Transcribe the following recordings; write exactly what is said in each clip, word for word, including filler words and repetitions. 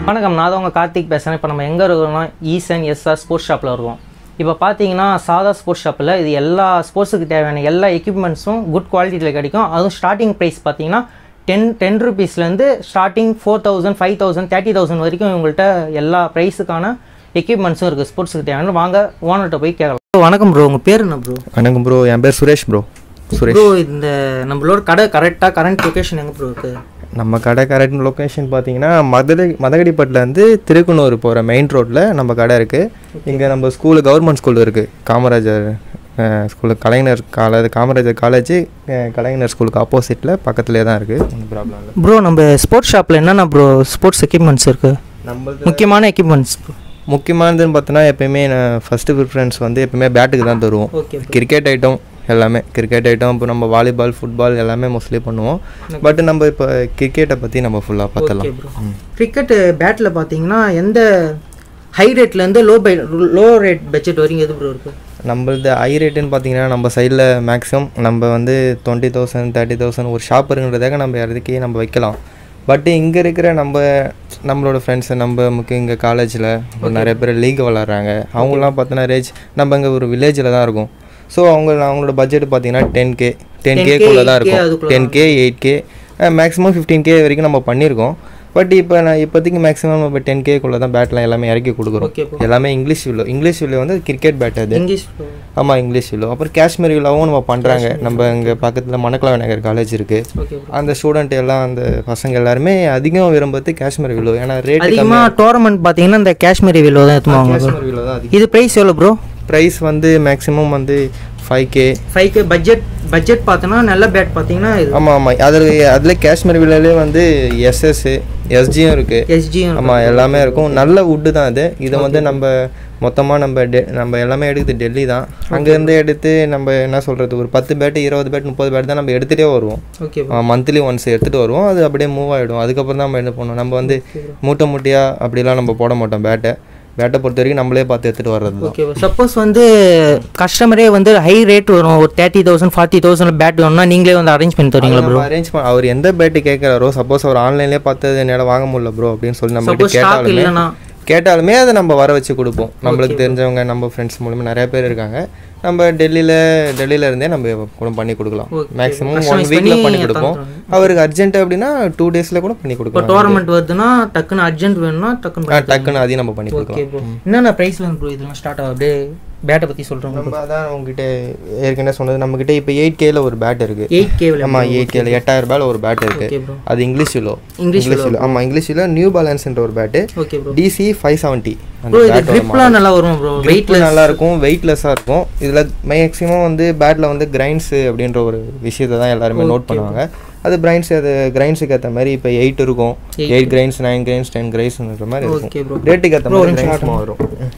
வணக்கம், நான் தான் உங்கள் கார்த்திக் பேசுகிறேன். இப்போ நம்ம எங்கே இருக்கோம்னா ஈசன் எஸ்ஆர் ஸ்போர்ட்ஸ் ஷாப்பில் இருக்கோம். இப்போ பார்த்தீங்கன்னா சாதா ஸ்போர்ட்ஸ் ஷாப்பில் இது எல்லா ஸ்போர்ட்ஸுக்கு தேவையான எல்லா எக்யூப்மெண்ட்ஸும் குட் குவாலிட்டியில் கிடைக்கும். அதுவும் ஸ்டார்டிங் ப்ரைஸ் பார்த்தீங்கன்னா டென் டென் ருபீஸ்லேருந்து starting four thousand five thousand thirty thousand வரைக்கும் இவங்கள்ட்ட எல்லா ப்ரைஸுக்கான எக்யூப்மெண்ட்ஸும் இருக்குது. ஸ்போர்ட்ஸுக்கு தேவையான வாங்க ஓனர்கிட்ட போய் கேட்கலாம். வணக்கம் ப்ரோ, உங்கள் பேர் என்ன ப்ரோ? வணக்கம் ப்ரோ, என் பேர் சுரேஷ் ப்ரோ. சுரேஷ் ப்ரோ, இந்த நம்மளோட கடை கரெக்டாக கரண்ட் லொக்கேஷன் எங்கே ப்ரோ இருக்குது? நம்ம கடை கரெக்ட் லொக்கேஷன் பார்த்தீங்கன்னா மதுரை மதகடிப்பட்டிலேருந்து திருக்குனூர் போகிற மெயின் ரோட்டில் நம்ம கடை இருக்குது. இங்கே நம்ம ஸ்கூலு கவர்மெண்ட் ஸ்கூல் இருக்குது, Kamarajar school, Kalaignar college, Kamarajar college Kalaignar ஸ்கூலுக்கு ஆப்போசிட்டில் பக்கத்துலேயே தான் இருக்குது. ஒன்றும் ப்ராப்ளம் இல்லை ப்ரோ. நம்ம ஸ்போர்ட்ஸ் ஷாப்பில் என்னென்ன ப்ரோ ஸ்போர்ட்ஸ் எக்யூப்மெண்ட்ஸ் இருக்குது? நம்ம முக்கியமான எக்யூப்மெண்ட்ஸ் முக்கியமானதுன்னு பார்த்தோன்னா எப்போயுமே நான் ஃபஸ்ட்டு ப்ரிஃபரன்ஸ் வந்து எப்போயுமே பேட்டுக்கு தான் தருவோம். கிரிக்கெட் ஐட்டம் எல்லாமே, கிரிக்கெட் ஐட்டம் இப்போ நம்ம வாலிபால் ஃபுட்பால் எல்லாமே மோஸ்ட்லி பண்ணுவோம். பட் நம்ம இப்போ கிரிக்கெட்டை பற்றி நம்ம ஃபுல்லாக பார்த்துலாம். கிரிக்கெட் பேட்டில் பார்த்தீங்கன்னா எந்த ஹை ரேட்லேருந்து low by low rate budget வரைக்கும் எது ப்ரோ இருக்குது? நம்மளது ஹை ரேட்டுன்னு பார்த்தீங்கன்னா நம்ம சைடில் மேக்ஸிமம் நம்ம வந்து டுவெண்ட்டி தௌசண்ட் தேர்ட்டி தௌசண்ட் ஒரு ஷாப் இருக்குன்றதாக நம்ம இடத்துக்கே நம்ம வைக்கலாம். பட்டு இங்கே இருக்கிற நம்ம நம்மளோட ஃப்ரெண்ட்ஸு நம்ம முக்கிய இங்கே காலேஜில் நிறைய பேர் லீக் விளாட்றாங்க. அவங்களாம் பார்த்தோன்னா ரேஞ்ச் நம்ம இங்கே ஒரு வில்லேஜில் தான் இருக்கும். ஸோ அவங்க அவங்களோட பட்ஜெட் பார்த்தீங்கன்னா டென் கே டென் கேக்குள்ளே தான் இருக்கும். Ten K eight K maximum fifteen K வரைக்கும் நம்ம பண்ணியிருக்கோம். பட் இப்போ நான் இப்போதைக்கு மேக்ஸிமம் இப்போ டென் கேக்குள்ளே தான் பேட்லாம் எல்லாமே இறக்கி கொடுக்குறோம். எல்லாமே இங்கிலீஷ் வில்லோ. இங்கிலீஷ் வில்லோ வந்து கிரிக்கெட் பேட் அது. ஆமாம், இங்கிலீஷ் வில்லோ. அப்புறம் காஷ்மீர் வில்லோவும் நம்ம பண்ணுறாங்க. நம்ம இங்கே பக்கத்தில் மணக்கலா விநாயகர் காலேஜ் இருக்குது. அந்த ஸ்டூடெண்ட் எல்லாம் அந்த பசங்க எல்லாருமே அதிகம் விரும்புறது காஷ்மீர் வில்லோ. ஏன்னா ரேட் அதிகமாக டோர்னமெண்ட் பார்த்தீங்கன்னா இந்த காஷ்மீரி வில்லோ தான் எடுத்துவாங்க. காஷ்மீர் வில்லோ தான் அதிகம். இது ப்ரைஸ் எவ்வளோ ப்ரோ? ப்ரைஸ் வந்து மேக்ஸிமம் வந்து five K five K budget budget பார்த்தோன்னா நல்ல பேட் பார்த்தீங்கன்னா இது. ஆமாம் ஆமாம், அதில் அதில் காஷ்மீர் வில்லே வந்து எஸ்எஸ்ஸு எஸ்ஜியும் இருக்குது. எஸ்ஜியும் ஆமாம், எல்லாமே இருக்கும். நல்ல வுட்டு தான் அது. இதை வந்து நம்ம மொத்தமாக நம்ம டெ நம்ம எல்லாமே எடுக்குது டெல்லி தான். அங்கேருந்து எடுத்து நம்ம என்ன சொல்கிறது ஒரு பத்து பேட்டு இருபது பேட் முப்பது பேட் தான் நம்ம எடுத்துகிட்டே வருவோம். ஓகே, மந்த்லி ஒன்ஸ் எடுத்துகிட்டு வருவோம். அது அப்படியே மூவ் ஆகிடும். அதுக்கப்புறம் தான் நம்ம என்ன பண்ணுவோம், நம்ம வந்து மூட்டை மூட்டையாக அப்படிலாம் நம்ம போட மாட்டோம். பேட்டை பேட்டை பொறுத்த வரைக்கும் நம்மளே பார்த்து எடுத்துகிட்டு வர்றது. ஓகே, சப்போஸ் வந்து கஸ்டமரே வந்து ஹை ரேட் வரும், ஒரு thirty thousand forty thousand bat வேணும்னா நீங்களே வந்து அரேஞ்ச் பண்ணி தருவீங்களா ப்ரோ? அரேஞ்ச் பண்ண அவர் எந்த பேட்டு கேட்குறாரோ, சப்போஸ் அவர் ஆன்லைன்லேயே பார்த்து என்னால் வாங்க முடியல ப்ரோ அப்படின்னு சொல்லி நம்ம கேட்டாலுமே கேட்டாலுமே அதை நம்ம வர வச்சு கொடுப்போம். நம்மளுக்கு தெரிஞ்சவங்க நம்ம ஃப்ரெண்ட்ஸ் மூலமாக நிறைய பேர் இருக்காங்க. நம்ம டெல்லியில் டெல்லியில் இருந்தே நம்ம கூட பண்ணி கொடுக்கலாம். மேக்ஸிமம் ஒன் வீக்கில் பண்ணி கொடுப்போம். அவருக்கு அர்ஜென்ட் அப்படின்னா டூ டேஸில் கூட பண்ணி கொடுக்கலாம். டோர்னமெண்ட் வருதுன்னா டக்குன்னு அர்ஜென்ட் வேணும்னா டக்குன்னு டக்குன்னு அதையும் நம்ம பண்ணி கொடுக்கலாம். என்னென்ன ப்ரைஸில் ப்ரோ இதெல்லாம் ஸ்டார்ட் ஆகும்? அப்படியே பேட்டை பற்றி சொல்கிறோம். நம்ம அதான் உங்ககிட்ட ஏற்கனவே சொன்னது, நம்மகிட்ட இப்போ எயிட் கேல ஒரு பேட் இருக்குது. எயிட் கே ஆமாம், எயிட் கேல எட்டாயிரம் ரூபாயில் ஒரு பேட் இருக்குது. அது இங்கிலீஷ் வில்லோ. இங்கிலீஷ் வில்லோ ஆமாம், இங்கிலீஷ் வில்லோ நியூ பேலன்ஸ்ன்ற ஒரு பேட்டு. DC five seventy. நல்லா வரும் ப்ரோ. வெயிட் நல்லா இருக்கும், வெயிட்லெஸ்ஸாக இருக்கும். இதில் மேக்ஸிமம் வந்து பேட்டில் வந்து கிரைன்ஸு அப்படின்ற ஒரு விஷயத்தை தான் எல்லாருமே நோட் பண்ணுவாங்க. அது கிரைன்ஸ் அது கிரைன்ஸுக்கு ஏற்ற மாதிரி இப்போ எயிட் இருக்கும், eight grains nine grains ten கிரைன்ஸ்ன்ற மாதிரி இருக்கும். ரேட்டுக்கு ஏற்ற மாதிரி கிரைன்ஸ் வரும்.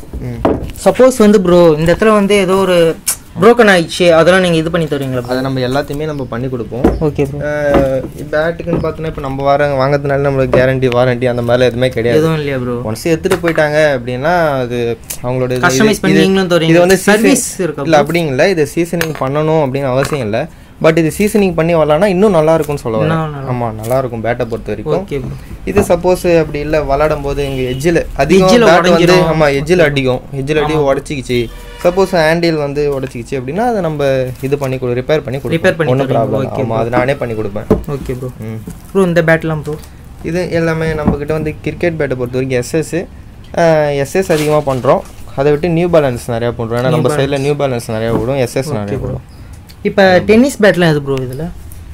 சப்போஸ் வந்து ப்ரோ இந்த இடத்துல வந்து ஏதோ ஒரு ப்ரோக்கன் ஆயிடுச்சு, அதெல்லாம் நீங்கள் இது பண்ணி தருவீங்களா? அதை நம்ம எல்லாத்தையுமே நம்ம பண்ணி கொடுப்போம். Okay bro. பேட்டுக்குன்னு பார்த்தோன்னா இப்போ நம்ம வர வாங்கிறதுனால நம்மளுக்கு கேரண்டி வாரண்டி அந்த மாதிரிலாம் எதுவுமே கிடையாது. எதுவும் இல்லையா ப்ரோ? ஒன்ஸ் எடுத்துகிட்டு போயிட்டாங்க அப்படின்னா அது அவங்களோட கஸ்டமைஸ் பண்ணி நீங்களும் தருவீங்க. இது வந்து சர்வீஸ் இருக்கு இல்லை அப்படிங்களா? இது சீசனிங் பண்ணணும் அப்படின்னு அவசியம் இல்லை. பட் இது சீசனிங் பண்ணி வரலான்னா இன்னும் நல்லா இருக்கும்னு சொல்லுவாங்க. ஆமாம், நல்லா இருக்கும் பேட்டை பொறுத்த வரைக்கும். இது சப்போஸ் அப்படி இல்லை விளாடும் போது இங்கே எஜ்ஜில் அதிகம் வந்து ஆமாம் எஜ்ஜில் அடிக்கும், எஜ்ஜில் அடி உடச்சிக்கிச்சு. சப்போஸ் ஹேண்டில் வந்து உடச்சிக்கிச்சு அப்படின்னா அதை நம்ம இது பண்ணி கொடு ரிப்பேர் பண்ணி கொடுப்போம். ஒன்றும் ப்ராப்ளம். ஆமாம், அது நானே பண்ணி கொடுப்பேன். Okay bro. ம் ப்ரோ, இந்த பேட்லாம் ப்ரோ இது எல்லாமே நம்மக்கிட்ட வந்து கிரிக்கெட் பேட்டை பொறுத்த வரைக்கும் எஸ்எஸ் எஸ்எஸ் அதிகமாக பண்ணுறோம். அதை விட்டு நியூ பேலன்ஸ் நிறையா பண்ணுறோம். ஏன்னா நம்ம சைடில் நியூ பேலன்ஸ் நிறையா விடும், எஸ்எஸ் நிறையா விடும். இப்போ டென்னிஸ் பேட்லாம் எது ப்ரோ இதில்?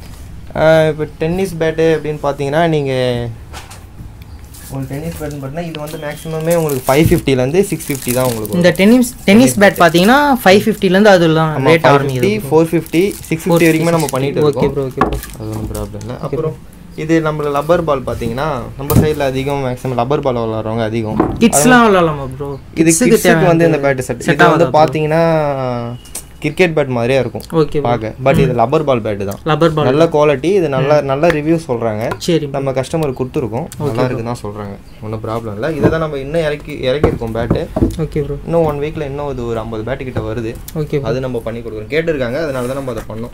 இப்போ டென்னிஸ் பேட்டு அப்படின்னு பார்த்தீங்கன்னா நீங்கள் உங்களுக்கு டென்னிஸ் பேட்னு பார்த்தீங்கன்னா இது வந்து மேக்ஸிமமே உங்களுக்கு ஃபைவ் ஃபிஃப்டிலேருந்து சிக்ஸ் ஃபிஃப்டி தான் உங்களுக்கு. இந்த டென்னிஸ் டென்னிஸ் பேட் பார்த்தீங்கன்னா ஃபைவ் ஃபிஃப்டிலேருந்து அதெல்லாம் ரேட் ஆரம்பிக்குது. ஃபோர் ஃபிஃப்டி சிக்ஸ் ஃபிஃப்டி வரைக்குமே நம்ம பண்ணிட்டு இருக்கோம். ஓகே ப்ரோ, ஓகே ப்ரோ, அது ஒன்றும் ப்ராப்ளம் இல்லை. அப்புறம் இது நம்ம லப்பர் பால் பார்த்தீங்கன்னா நம்ம சைடில் அதிகம் மேக்ஸிமம் லப்பர் பால் விளாட்றவங்க அதிகம். கிட்ஸ்லாம் விளாடலாமா ப்ரோ? இது கிட்ஸுக்கு வந்து இந்த பேட்டு செட். இது வந்து பார்த்தீங்கன்னா கிரிக்கெட் பேட் மாதிரியே இருக்கும் பார்க்க. பட் இது லப்பர் பால் பேட்டு தான். லப்பர் பால் நல்ல குவாலிட்டி. இது நல்ல நல்ல ரிவ்யூ சொல்கிறாங்க. சரி, நம்ம கஸ்டமர் கொடுத்துருக்கோம், நல்லா இருக்குன்னு தான் சொல்கிறாங்க. ஒன்றும் ப்ராப்ளம் இல்லை. இதை தான் நம்ம இன்னும் இறக்கி இறக்கியிருக்கோம் பேட்டு. Okay bro. இன்னும் ஒன் வீக்கில் இன்னும் இது ஒரு ஐம்பது பேட்டு கிட்ட வருது. ஓகே, அது நம்ம பண்ணி கொடுக்குறோம். கேட்டிருக்காங்க, அதனால தான் நம்ம அதை பண்ணோம்.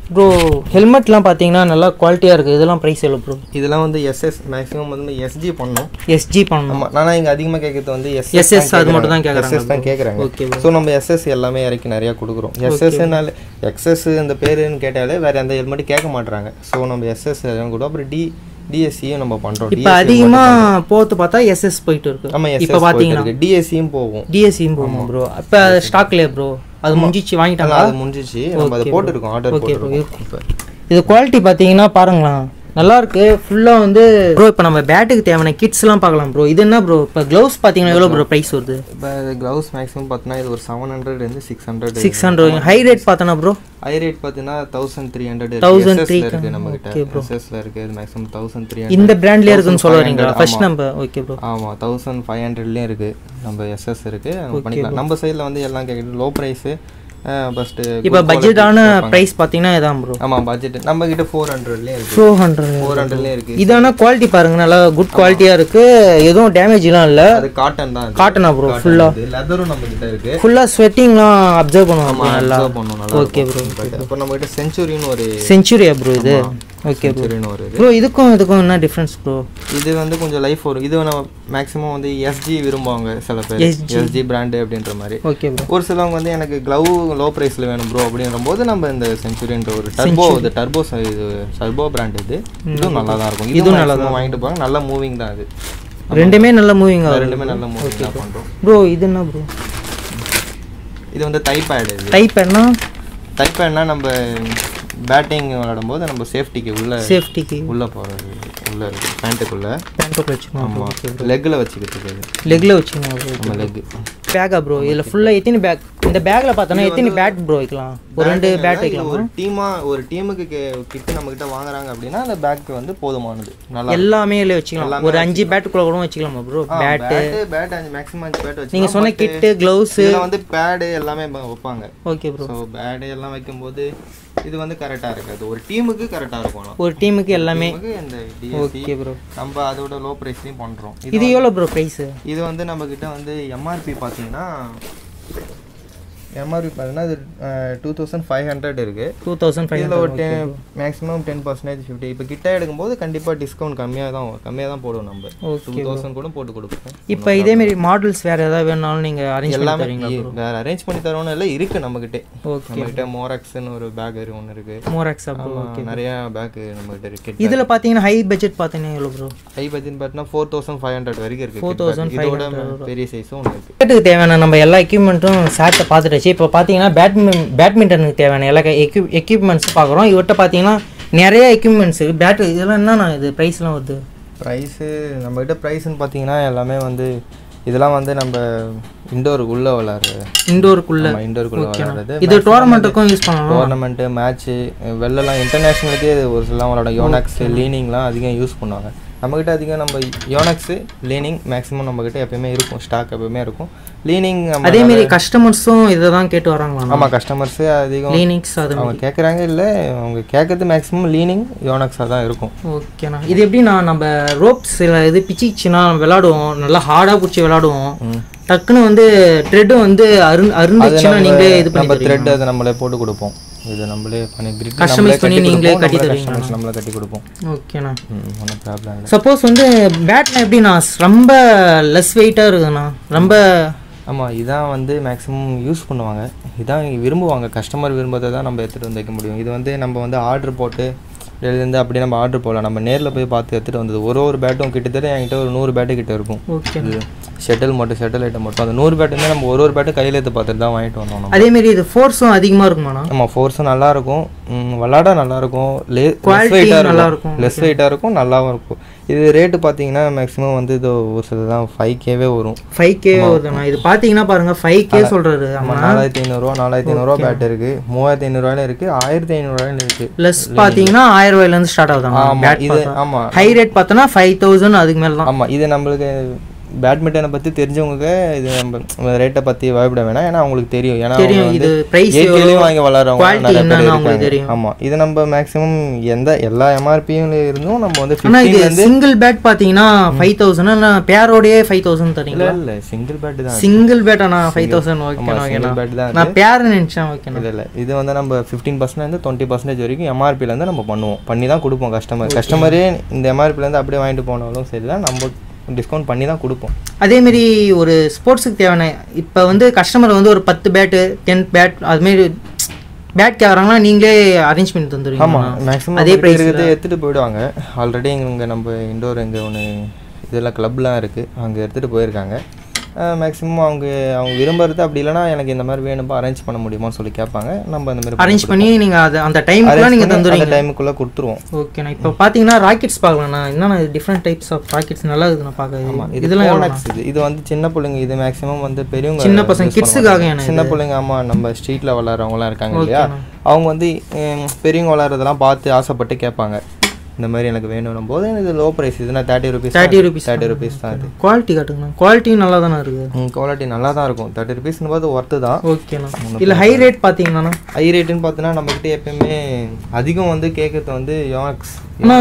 ப்ரோ ஹெல்மெட்லாம் பார்த்தீங்கன்னா நல்லா குவாலிட்டியாக இருக்குது. இதெல்லாம் ப்ரைஸ் எவ்வளோ ப்ரோ? இதெல்லாம் வந்து எஸ்எஸ் மேக்ஸிமம் வந்து எஸ்ஜி பண்ணணும். எஸ்ஜி பண்ணணும். ஆமாம், நான் இங்கே அதிகமாக கேட்குறது வந்து எஸ்எஸ் அது மட்டும் தான் கேட்குறாங்க. எஸ்எஸ் தான் கேட்குறாங்க. ஓகே. ஸோ நம்ம எஸ்எஸ் எல்லாமே இறக்கி நிறையா கொடுக்குறோம். எஸ்எஸ்னால எக்ஸஸ் அந்த பேருன்னு கேட்டாலே வேறு எந்த ஹெல்மெட்டு கேட்க மாட்டுறாங்க. ஸோ நம்ம எஸ்எஸ் எல்லாம் கூட அப்புறம் டி டிஎஸ்சியும் நம்ம பண்ணுறோம். இப்போ அதிகமாக போகிறது பார்த்தா எஸ்எஸ் போயிட்டு இருக்கு. ஆமாம், இப்போ பார்த்தீங்கன்னா டிஎஸ்சியும் போகும். டிஎஸ்சியும் போகும் ப்ரோ. இப்போ ஸ்டாக்லேயே ப்ரோ அது முடிஞ்சிச்சு வாங்கிட்டாங்க. அது முடிஞ்சிச்சு, நம்ம அதை போட்டுருக்கோம், ஆர்டர் போட்டுருக்கோம். இது குவாலிட்டி பார்த்தீங்கன்னா பாருங்களேன் நல்லா இருக்கு. ஃபுல்லாக வந்து ப்ரோ இப்போ நம்ம பேட்டுக்கு தேவையான கிட்ஸ்லாம் பார்க்கலாம் ப்ரோ. இது என்ன ப்ரோ இப்போ க்ளவுஸ் பார்த்தீங்கன்னா எவ்வளோ ப்ரோ ப்ரைஸ் வருது? இப்போ க்ளவுஸ் மேக்ஸிமம் பார்த்தீங்கன்னா இது ஒரு செவன் ஹண்ட்ரட்லேருந்து six hundred six hundred high rate பார்த்தோன்னா ப்ரோ ஹை ரேட் பார்த்தீங்கன்னா thousand three hundred thousand three இருக்குது நம்மகிட்ட. எஸ்எஸ்ல இருக்குது மேக்ஸிமம் தௌசண்ட் த்ரீ இந்த பிராண்ட்லேயே இருக்குன்னு சொல்ல வரீங்களா ஃபர்ஸ்ட் நம்ம? Okay bro. ஆமாம், தௌசண்ட் ஃபைவ் ஹண்ட்ரட்லேயும் இருக்குது நம்ம எஸ்எஸ் இருக்குது, நம்ம பண்ணிக்கலாம். நம்ம சைடில் வந்து எல்லாம் கேட்குறது லோ ப்ரைஸு ஃபர்ஸ்ட். இப்போ பட்ஜெட்டான பிரைஸ் பார்த்தீங்கன்னா இதான் ப்ரோ. ஆமாம், பட்ஜெட் நம்ம கிட்ட ஃபோர் ஹண்ட்ரட்லேயே இருக்குது. ஃபோர் ஹண்ட்ரட் ஃபோர் ஹண்ட்ரட்லேயே இருக்குது. இதான குவாலிட்டி பாருங்க நல்லா குட் குவாலிட்டியாக இருக்குது. எதுவும் டேமேஜ்லாம் இல்லை. அது காட்டன் தான். காட்டனா ப்ரோ? ஃபுல்லாக லெதரும் நம்ம கிட்ட இருக்குது. ஃபுல்லாக ஸ்வெட்டிங்லாம் அப்சர்வ் பண்ணுவோம் நல்லா. பண்ணுவோம். Okay bro. இப்போ நம்ம கிட்ட செஞ்சுரின்னு ஒரு செஞ்சுரியா ப்ரோ இது? Okay bro. ப்ரோ இதுக்கும் இதுக்கும் என்ன டிஃப்ரென்ஸ் ப்ரோ? இது வந்து கொஞ்சம் லைஃப் வரும். இது நம்ம மேக்ஸிமம் வந்து எஸ்ஜி விரும்புவாங்க சில பேர், எஸ்ஜி பிராண்டு அப்படின்ற மாதிரி. Okay bro. ஒரு சிலவங்க வந்து எனக்கு க்ளவ் லோ ப்ரைஸில் வேணும் ப்ரோ அப்படின்ற போது நம்ம இந்த செஞ்சுரின்ற ஒரு டர்போ, இது டர்போ இது டர்போ பிராண்ட். இது இதுவும் நல்லா தான் இருக்கும். இதுவும் நல்லா தான் வாங்கிட்டு போவாங்க. நல்ல மூவிங் தான் அது. ரெண்டுமே நல்ல மூவிங் ஆகும். ரெண்டுமே நல்ல மூவிங் தான் பண்ணுறோம் ப்ரோ. இது என்ன ப்ரோ? இது வந்து டைப் பேட். இது டைப் பேட்னா டைப் பேட்னா நம்ம பேட்டிங் விளையாடும் போது நம்ம சேஃப்டிக்கு உள்ள சேஃப்டிக்கு உள்ளே போகிறது உள்ள இருக்குது பேண்ட்டுக்குள்ளே. பேண்ட்டுக்குள்ளே வச்சுக்கணும். ஆமாம், லெக்கில் வச்சுக்கிறதுக்கு. லெக்கில் வச்சுக்கணும். நம்ம லெக் பேக்கா ப்ரோ? இதில் ஃபுல்லாக எத்தனை பேக்? இந்த பேக்கில் பார்த்தோன்னா எத்தனை பேட் ப்ரோ வைக்கலாம்? ஒரு ரெண்டு பேட் வைக்கலாம். ஒரு டீமாக ஒரு டீமுக்கு கிட்ட நம்மக்கிட்ட வாங்குறாங்க அப்படின்னா அந்த பேக் வந்து போதுமானது. நல்லா எல்லாமே இல்லை வச்சுக்கலாம். ஒரு அஞ்சு பேட்டுக்குள்ளே கூட வச்சுக்கலாமா ப்ரோ? பேட்டு பேட் அஞ்சு மேக்ஸிமம் அஞ்சு பேட் வச்சு நீங்கள் சொன்ன கிட்டு க்ளவுஸ் வந்து பேடு எல்லாமே வைப்பாங்க. Okay bro. ஸோ பேடு எல்லாம் வைக்கும்போது இது வந்து கரெக்டாக இருக்காது. ஒரு டீமுக்கு கரெக்டாக இருக்கும். ஒரு டீமுக்கு எல்லாமே இந்த ஓகே ப்ரோ. நம்ம அதோட லோ ப்ரைஸ்லையும் பண்ணுறோம். இது எவ்வளோ ப்ரோ ப்ரைஸு? இது வந்து நம்மக்கிட்ட வந்து எம்ஆர்பி பார்த்தீங்கன்னா எம்ஆர்பி பார்த்தீங்கன்னா இது டூ தௌசண்ட் ஃபைவ் ஹண்ட்ரட் இருக்குது. டூ தௌசண்ட் ஃபைவ் இதில் ஒரு ten maximum ten percentage fifty. இப்போ கிட்ட எடுக்கும்போது கண்டிப்பாக டிஸ்கவுண்ட் கம்மியாக தான் கம்மியாக தான் போடுவோம். நம்ம டூ தௌசண்ட் கூட போட்டு கொடுப்போம். இப்போ இதேமாரி மாடல்ஸ் வேறு ஏதாவது வேணாலும் நீங்கள் அரேஞ்ச் எல்லாமே வேறு அரேஞ்ச் பண்ணி தரோன்னு இல்லை, இருக்குது நம்மக்கிட்ட. ஓகே, நம்மகிட்ட மோராக்ஸ்னு ஒரு பேக் ஒன்று இருக்குது. மோராக்ஸ் நிறையா பேக் நம்மகிட்ட இருக்குது. இதில் பார்த்தீங்கன்னா ஹை பட்ஜெட் பார்த்தீங்கன்னா எவ்வளோ ப்ரோ? ஹை பட்ஜெட் பார்த்தீங்கன்னா ஃபோர் தௌசண்ட் ஃபைவ் ஹண்ட்ரட் வரைக்கும் இருக்குது. ஃபோர் தௌசண்ட் இதோட பெரிய சைஸும் ஒன்று இருக்குது. பேட்டுக்கு தேவையான நம்ம எல்லா எக்யூப்மெண்ட்டும் சார்ட்டை பார்த்துட்டு இப்போ பார்த்தீங்கன்னா பேட்மின் பேட்மிண்டனுக்கு தேவையான எல்லா எக்யூப் எக்யூப்மெண்ட்ஸும் பார்க்குறோம். இவர்கிட்ட பார்த்தீங்கன்னா நிறைய எக்யூப்மெண்ட்ஸ் இருக்குது. பேட்டு இதெல்லாம் என்னண்ணா இது ப்ரைஸ்லாம் வருது? ப்ரைஸு நம்மகிட்ட ப்ரைஸ்ன்னு பார்த்தீங்கன்னா எல்லாமே வந்து இதெல்லாம் வந்து நம்ம இண்டோருக்குள்ளே விளாட்றது. இண்டோருக்குள்ளே இண்டோருக்குள்ளே விளாட்றது. இது டோர்னமெண்ட்டுக்கும் யூஸ் பண்ணலாம். டோர்னமெண்ட்டு மேட்ச்சு வெளிலலாம் இன்டர்நேஷ்னலுக்கே ஒரு சிலலாம் விளாடும். யோனக்ஸ் லீனிங்லாம் அதிகம் யூஸ் பண்ணுவாங்க. நம்மக்கிட்ட அதிகம் நம்ம யோனக்ஸு லீனிங் மேக்ஸிமம் நம்மக்கிட்ட எப்போயுமே இருக்கும். ஸ்டாக் எப்போயுமே இருக்கும். லீனிங் அதேமாரி கஸ்டமர்ஸும் இதை தான் கேட்டு வராங்களா? ஆமாம், கஸ்டமர்ஸு அதிகம் லீனிங்ஸ் அது அவங்க கேட்குறாங்க. இல்லை அவங்க கேட்குறது மேக்ஸிமம் லீனிங் யோனக்ஸாக தான் இருக்கும். ஓகேண்ணா. இது எப்படின்னா நம்ம ரோப்ஸ் இது பிச்சிச்சுன்னா விளாடுவோம், நல்லா ஹார்டாக பிடிச்சி விளாடுவோம். டக்குன்னு வந்து த்ரெட்டும் வந்து அரு அருந்துச்சுன்னா நீங்களே இது பண்ணி நம்ம த்ரெட் அதை நம்மளே போட்டு கொடுப்போம். இது நம்மளே பண்ணி கிரிட் கஸ்டமைஸ் பண்ணி நீங்களே கட்டி தருவீங்க. நம்மளே கட்டி கொடுப்போம். ஓகேண்ணா, ஒன்றும் ப்ராப்ளம் இல்லை. சப்போஸ் வந்து பேட்னா எப்படிண்ணா ரொம்ப லெஸ் வெயிட்டாக இருக்குதுண்ணா ரொம்ப? ஆமாம், இதான் வந்து மேக்ஸிமம் யூஸ் பண்ணுவாங்க. இதான் விரும்புவாங்க. கஸ்டமர் விரும்புறதை தான் நம்ம எடுத்துகிட்டு வந்து வைக்க முடியும். இது வந்து நம்ம வந்து ஆர்டர் போட்டு இருந்து அப்படி நம்ம ஆர்டர் போடலாம். நம்ம நேரில் போய் பார்த்து எடுத்துகிட்டு வந்தது. ஒரு ஒரு பேட்டும் கிட்டத்தட்ட என்கிட்ட ஒரு நூறு பேட்டு கிட்ட இருக்கும். ஓகே, ஷட்டில் மட்டும் ஷட்டில் ஐட்டம் மட்டும் அந்த நூறு பேட்டுமே நம்ம ஒரு ஒரு பேட்டு கையில் எடுத்து பார்த்துட்டு தான் வாங்கிட்டு வந்தோம். அதேமாரி இது ஃபோர்ஸும் அதிகமாக இருக்குமாண்ணா? ஆமாம், ஃபோர்ஸும் நல்லாயிருக்கும், விளாட நல்லாயிருக்கும், லே லெஸ் வெயிட்டாக நல்லாயிருக்கும், லெஸ் வெயிட்டாக இருக்கும், நல்லாவும் இருக்கும். இது ரேட்டு பார்த்தீங்கன்னா மேக்ஸிமம் வந்து இது ஒரு சில தான் ஃபைவ் கேவே வரும். ஃபைவ் கே வருதுண்ணா. இது பார்த்தீங்கன்னா பாருங்கள் ஃபைவ் கே சொல்கிறாரு. ஆமாம், நாலாயிரத்தி ஐநூறுரூவா நாலாயிரத்தி ஐநூறுரூவா பேட் இருக்குது, மூவாயிரத்தி ஐநூறுரூவாயிலும் இருக்குது, ஆயிரத்தி ஐநூறுரூவாயிலும் இருக்குது. ப்ளஸ் பார்த்தீங்கன்னா ஆயிரம் ரூபாயிலேருந்து ஸ்டார்ட் ஆகுது. ஆமாம், இது ஆமாம் ஹை ரேட் பார்த்தோன்னா ஃபைவ் தௌசண்ட் அதுக்கு மேலே தான். ஆமாம், இது நம்மளுக்கு பேட்மிண்டனை பற்றி தெரிஞ்சவங்க இது நம்ம ரேட்டை பற்றி பயப்பட வேணாம். ஏன்னா அவங்களுக்கு தெரியும். ஏன்னா இது பிரைஸ் ஏற்கனவே வாங்கி விளாட்றவங்க நிறைய பேர் இருக்காங்க. இருக்காங்க. ஆமாம், இது நம்ம மேக்ஸிமம் எந்த எல்லா எம்ஆர்பியும் இருந்தும் நம்ம வந்து சிங்கிள் பேட் பார்த்தீங்கன்னா ஃபைவ் தௌசண்ட் பேரோடய ஃபைவ் தௌசண்ட் தரீங்களா? இல்லை சிங்கிள் பேட் தான். சிங்கிள் பேட் ஆனால் five thousand okay single bat தான். நான் பேர் நினச்சேன். ஓகே இல்லை இல்லை இது வந்து நம்ம ஃபிஃப்டீன் பர்சன்ட் டுவெண்ட்டி பர்சன்டேஜ் வரைக்கும் எம்ஆர்பிலேருந்து நம்ம பண்ணுவோம், பண்ணி தான் கொடுப்போம் கஸ்டமர். கஸ்டமரே இந்த எம்ஆர்பிலேருந்து அப்படியே வாங்கிட்டு போனாலும் சரி தான் நம்ம டிஸ்கவுண்ட் பண்ணி தான் கொடுப்போம். அதேமாரி ஒரு ஸ்போர்ட்ஸுக்கு தேவையான இப்போ வந்து கஸ்டமர் வந்து ஒரு பத்து பேட்டு டென் பேட் அதுமாரி பேட் கேட்குறாங்கன்னா நீங்களே அரேஞ்ச் பண்ணி தந்துடுவீங்க? ஆமாம், மேக்ஸிமம் அதே ப்ரைஸ் இருக்கிறது எடுத்துகிட்டு போயிடுவாங்க. ஆல்ரெடி இங்கே நம்ம இண்டோர் இங்கே ஒன்று இதெல்லாம் கிளப்லாம் இருக்குது, அங்கே எடுத்துகிட்டு போயிருக்காங்க. மேக்ஸிமம் அவங்க அவங்க விரும்புறது. அப்படி இல்லைனா எனக்கு இந்த மாதிரி வேணும்பா அரேஞ்ச் பண்ண முடியுமான்னு சொல்லி கேட்பாங்க. நம்ம அந்த மாதிரி அரேஞ்ச் பண்ணி நீங்கள் அது அந்த டைமுக்குள்ளே நீங்கள் தந்துடுவீங்க, அந்த டைமுக்குள்ளே கொடுத்துருவோம். ஓகேண்ணா. இப்போ பார்த்தீங்கன்னா ராக்கெட்ஸ் பார்க்கலாம்ண்ணா. என்னென்ன டிஃப்ரெண்ட் டைப்ஸ் ஆஃப் ராக்கெட்ஸ் நல்லா இருக்குது நான் பார்க்க. இதெல்லாம் இது இது வந்து சின்ன பிள்ளைங்க, இது மேக்ஸிமம் வந்து பெரியவங்க சின்ன பசங்க கிட்ஸுக்காக. சின்ன பிள்ளைங்க ஆமாம், நம்ம ஸ்ட்ரீட்டில் விளாட்றவங்களாம் இருக்காங்க இல்லையா, அவங்க வந்து பெரியவங்க விளாட்றதெல்லாம் பார்த்து ஆசைப்பட்டு கேட்பாங்க. இந்த மாதிரி எனக்கு வேணும் போது இது லோ ப்ரைஸ். இதுனா thirty rupees thirty rupees thirty rupees தான். இது குவாலிட்டி காட்டுங்கண்ணா. குவாலிட்டி நல்லா தானே இருக்குது? குவாலிட்டி நல்லா தான் இருக்கும். தேர்ட்டி ருபீஸ்னு பார்த்து ஒர்த்து தான். ஓகேண்ணா. இல்லை ஹை ரேட் பார்த்தீங்கன்னா ஹை ரேட்டுன்னு பார்த்தீங்கன்னா நம்மகிட்ட எப்பயுமே அதிகம் வந்து கேட்கறது வந்து யோனக்ஸ்.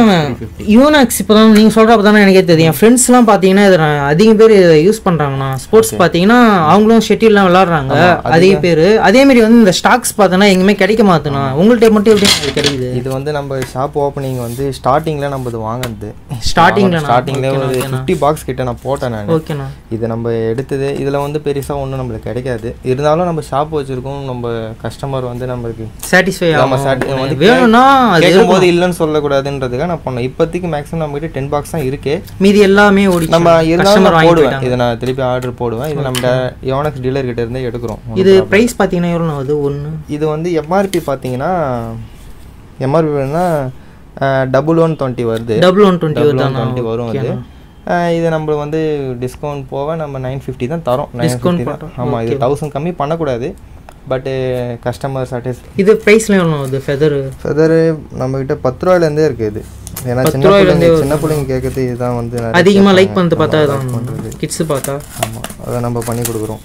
யூனக்ஸ் இப்போ தான் நீங்கள் சொல்கிறப்ப தானே எனக்கே தெரியும். என் ஃப்ரெண்ட்ஸ்லாம் பார்த்தீங்கன்னா இது அதிகம் பேர் இதை யூஸ் பண்ணுறாங்கண்ணா. ஸ்போர்ட்ஸ் பார்த்தீங்கன்னா அவங்களும் ஷெட்டில்லாம் விளாட்றாங்க அதிக பேர். அதேமாரி வந்து இந்த ஸ்டாக்ஸ் பார்த்தோன்னா எங்கேயுமே கிடைக்க மாட்டேண்ணா. உங்கள்கிட்ட மட்டும் எப்படி கிடைக்குது? இது வந்து நம்ம ஷாப் ஓப்பனிங் வந்து ஸ்டார்டிங்கில் நம்ம இது வாங்குறது. ஸ்டார்டிங்கில் ஸ்டார்டிங்கில் ஒரு ஃபிஃப்டி பாக்ஸ் கிட்ட நான் போட்டேன் நான். ஓகேண்ணா. இது நம்ம எடுத்தது இதில் வந்து பெருசாக ஒன்றும் நம்மளுக்கு கிடைக்காது. இருந்தாலும் நம்ம ஷாப் வச்சுருக்கோம், நம்ம கஸ்டமர் வந்து நம்மளுக்கு சாட்டிஸ்ஃபை நம்ம வந்து வேணும்னா கேட்கும்போது இல்லைன்னு சொல்லக்கூடாதுன்றதுக்காக நான் பண்ணேன். இப்போதைக்கு மேக்ஸிமம் நம்ம கிட்ட டென் பாக்ஸ் தான் இருக்கு. மீதி எல்லாமே ஓடி நம்ம இருந்தாலும் நான் போடுவேன். இதை நான் திருப்பி ஆர்டர் போடுவேன். இது நம்ம யோனக்ஸ் டீலர் கிட்ட இருந்தே எடுக்கிறோம். இது ப்ரைஸ் பார்த்தீங்கன்னா எவ்வளோ ஆகுது ஒன்று? இது வந்து எம்ஆர்பி பார்த்தீங்கன்னா எம்ஆர்பி வேணுன்னா டபுள் ஒன் டுவெண்ட்டி வருது. டபுள் ஒன் டுவெண்ட்டி டுவெண்ட்டி வரும். அது இது நம்ம வந்து டிஸ்கவுண்ட் போக நம்ம நைன் ஃபிஃப்டி தான் தரோம். டிஸ்கவுண்ட் ஆமாம், இது தௌசண்ட் கம்மி பண்ணக்கூடாது. பட்டு கஸ்டமர் சாட்டிஸ். இது ப்ரைஸ்லாம் எவ்வளோ ஆகுது? ஃபெதரு ஃபெதரு நம்மக்கிட்ட பத்து ரூபாயிலேருந்தே இருக்குது. இது ஏன்னா சின்ன பிள்ளைங்க சின்ன பிள்ளைங்க கேட்குறது இதுதான் வந்து அதிகமாக லைக் பண்ணிட்டு பார்த்தா தான் பண்ணுறது கிட்ஸு பார்த்தா. ஆமாம், அதை நம்ம பண்ணி கொடுக்குறோம்.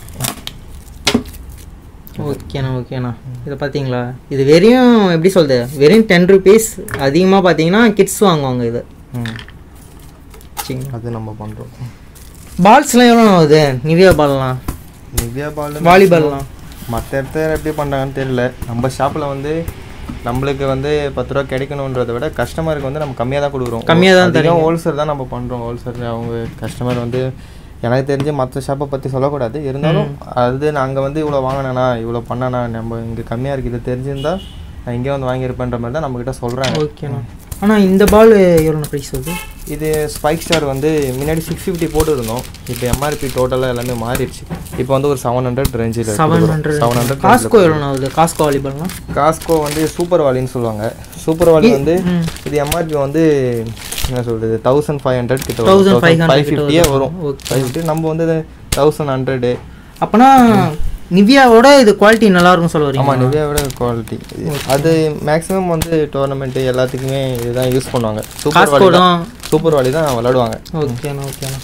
ஓகேண்ணா ஓகேண்ணா. இதை பார்த்தீங்களா, இது வெறும் எப்படி சொல்கிறது, வெறும் டென் ருபீஸ். அதிகமாக பார்த்தீங்கன்னா கிட்ஸ் வாங்குவாங்க இது. ம் அது நம்ம பண்ணுறோம். பால்ஸ்லாம் எவ்வளோ ஆகுது? நிவ்யா பால்லாம் நிவ்யா பால் வாலிபால்லாம் மற்ற இடத்துல எப்படி பண்ணுறாங்கன்னு தெரியல. நம்ம ஷாப்பில் வந்து நம்மளுக்கு வந்து பத்து ரூபா கிடைக்கணுன்றதை விட கஸ்டமருக்கு வந்து நம்ம கம்மியாக தான் கொடுக்குறோம். கம்மியாக தான் தெரியும். ஹோல்சேல் தான் நம்ம பண்ணுறோம். ஹோல்சேல் அவங்க கஸ்டமர் வந்து எனக்கு தெரிஞ்சு மற்ற ஷாப்பை பற்றி சொல்லக்கூடாது. இருந்தாலும் அது நாங்கள் வந்து இவ்வளோ வாங்கினேண்ணா இவ்வளோ பண்ணேண்ணா நம்ம இங்கே கம்மியாக இருக்குது இது தெரிஞ்சிருந்தா நான் இங்கே வந்து வாங்கியிருப்பேன்ற மாதிரி தான் நம்மக்கிட்ட சொல்கிறாங்க. ஓகேண்ணா. ஆனால் இந்த பால் எவ்வளோ ப்ரைஸ் வருது? இது ஸ்பைக் ஸ்டார் வந்து முன்னாடி சிக்ஸ் ஃபிஃப்டி போட்டுருந்தோம். இப்போ எம்ஆர்பி டோட்டலாக எல்லாமே மாறிடுச்சு. இப்போ வந்து ஒரு செவன் ஹண்ட்ரட் ரேஞ்சில் seven hundred seven hundred Cosco எவ்வளோ ஆகுது? காஸ்கோ வாலிபால்னா காஸ்கோ வந்து சூப்பர் வாலின்னு சொல்லுவாங்க. சூப்பர் வாலி வந்து இது எம்ஆர்பி வந்து என்ன சொல்கிறது தௌசண்ட் ஃபைவ் ஹண்ட்ரட் கிட்ட தௌசண்ட் ஃபைவ் ஃபைவ் ஃபிஃப்டியே வரும். ஃபைவ் ஃபிஃப்டி நம்ம வந்து தௌசண்ட் ஹண்ட்ரடு. அப்போனா நிவ்யாவோட இது குவாலிட்டி நல்லா இருக்கும் சொல்ல வரீங்க? ஆமாம், நிவ்யாவோட குவாலிட்டி அது மேக்ஸிமம் வந்து டோர்னமெண்ட்டு எல்லாத்துக்குமே இதுதான் யூஸ் பண்ணுவாங்க. சூப்பர் வாலி தான் சூப்பர் வாலி தான் விளாடுவாங்க. ஓகேண்ணா ஓகேண்ணா.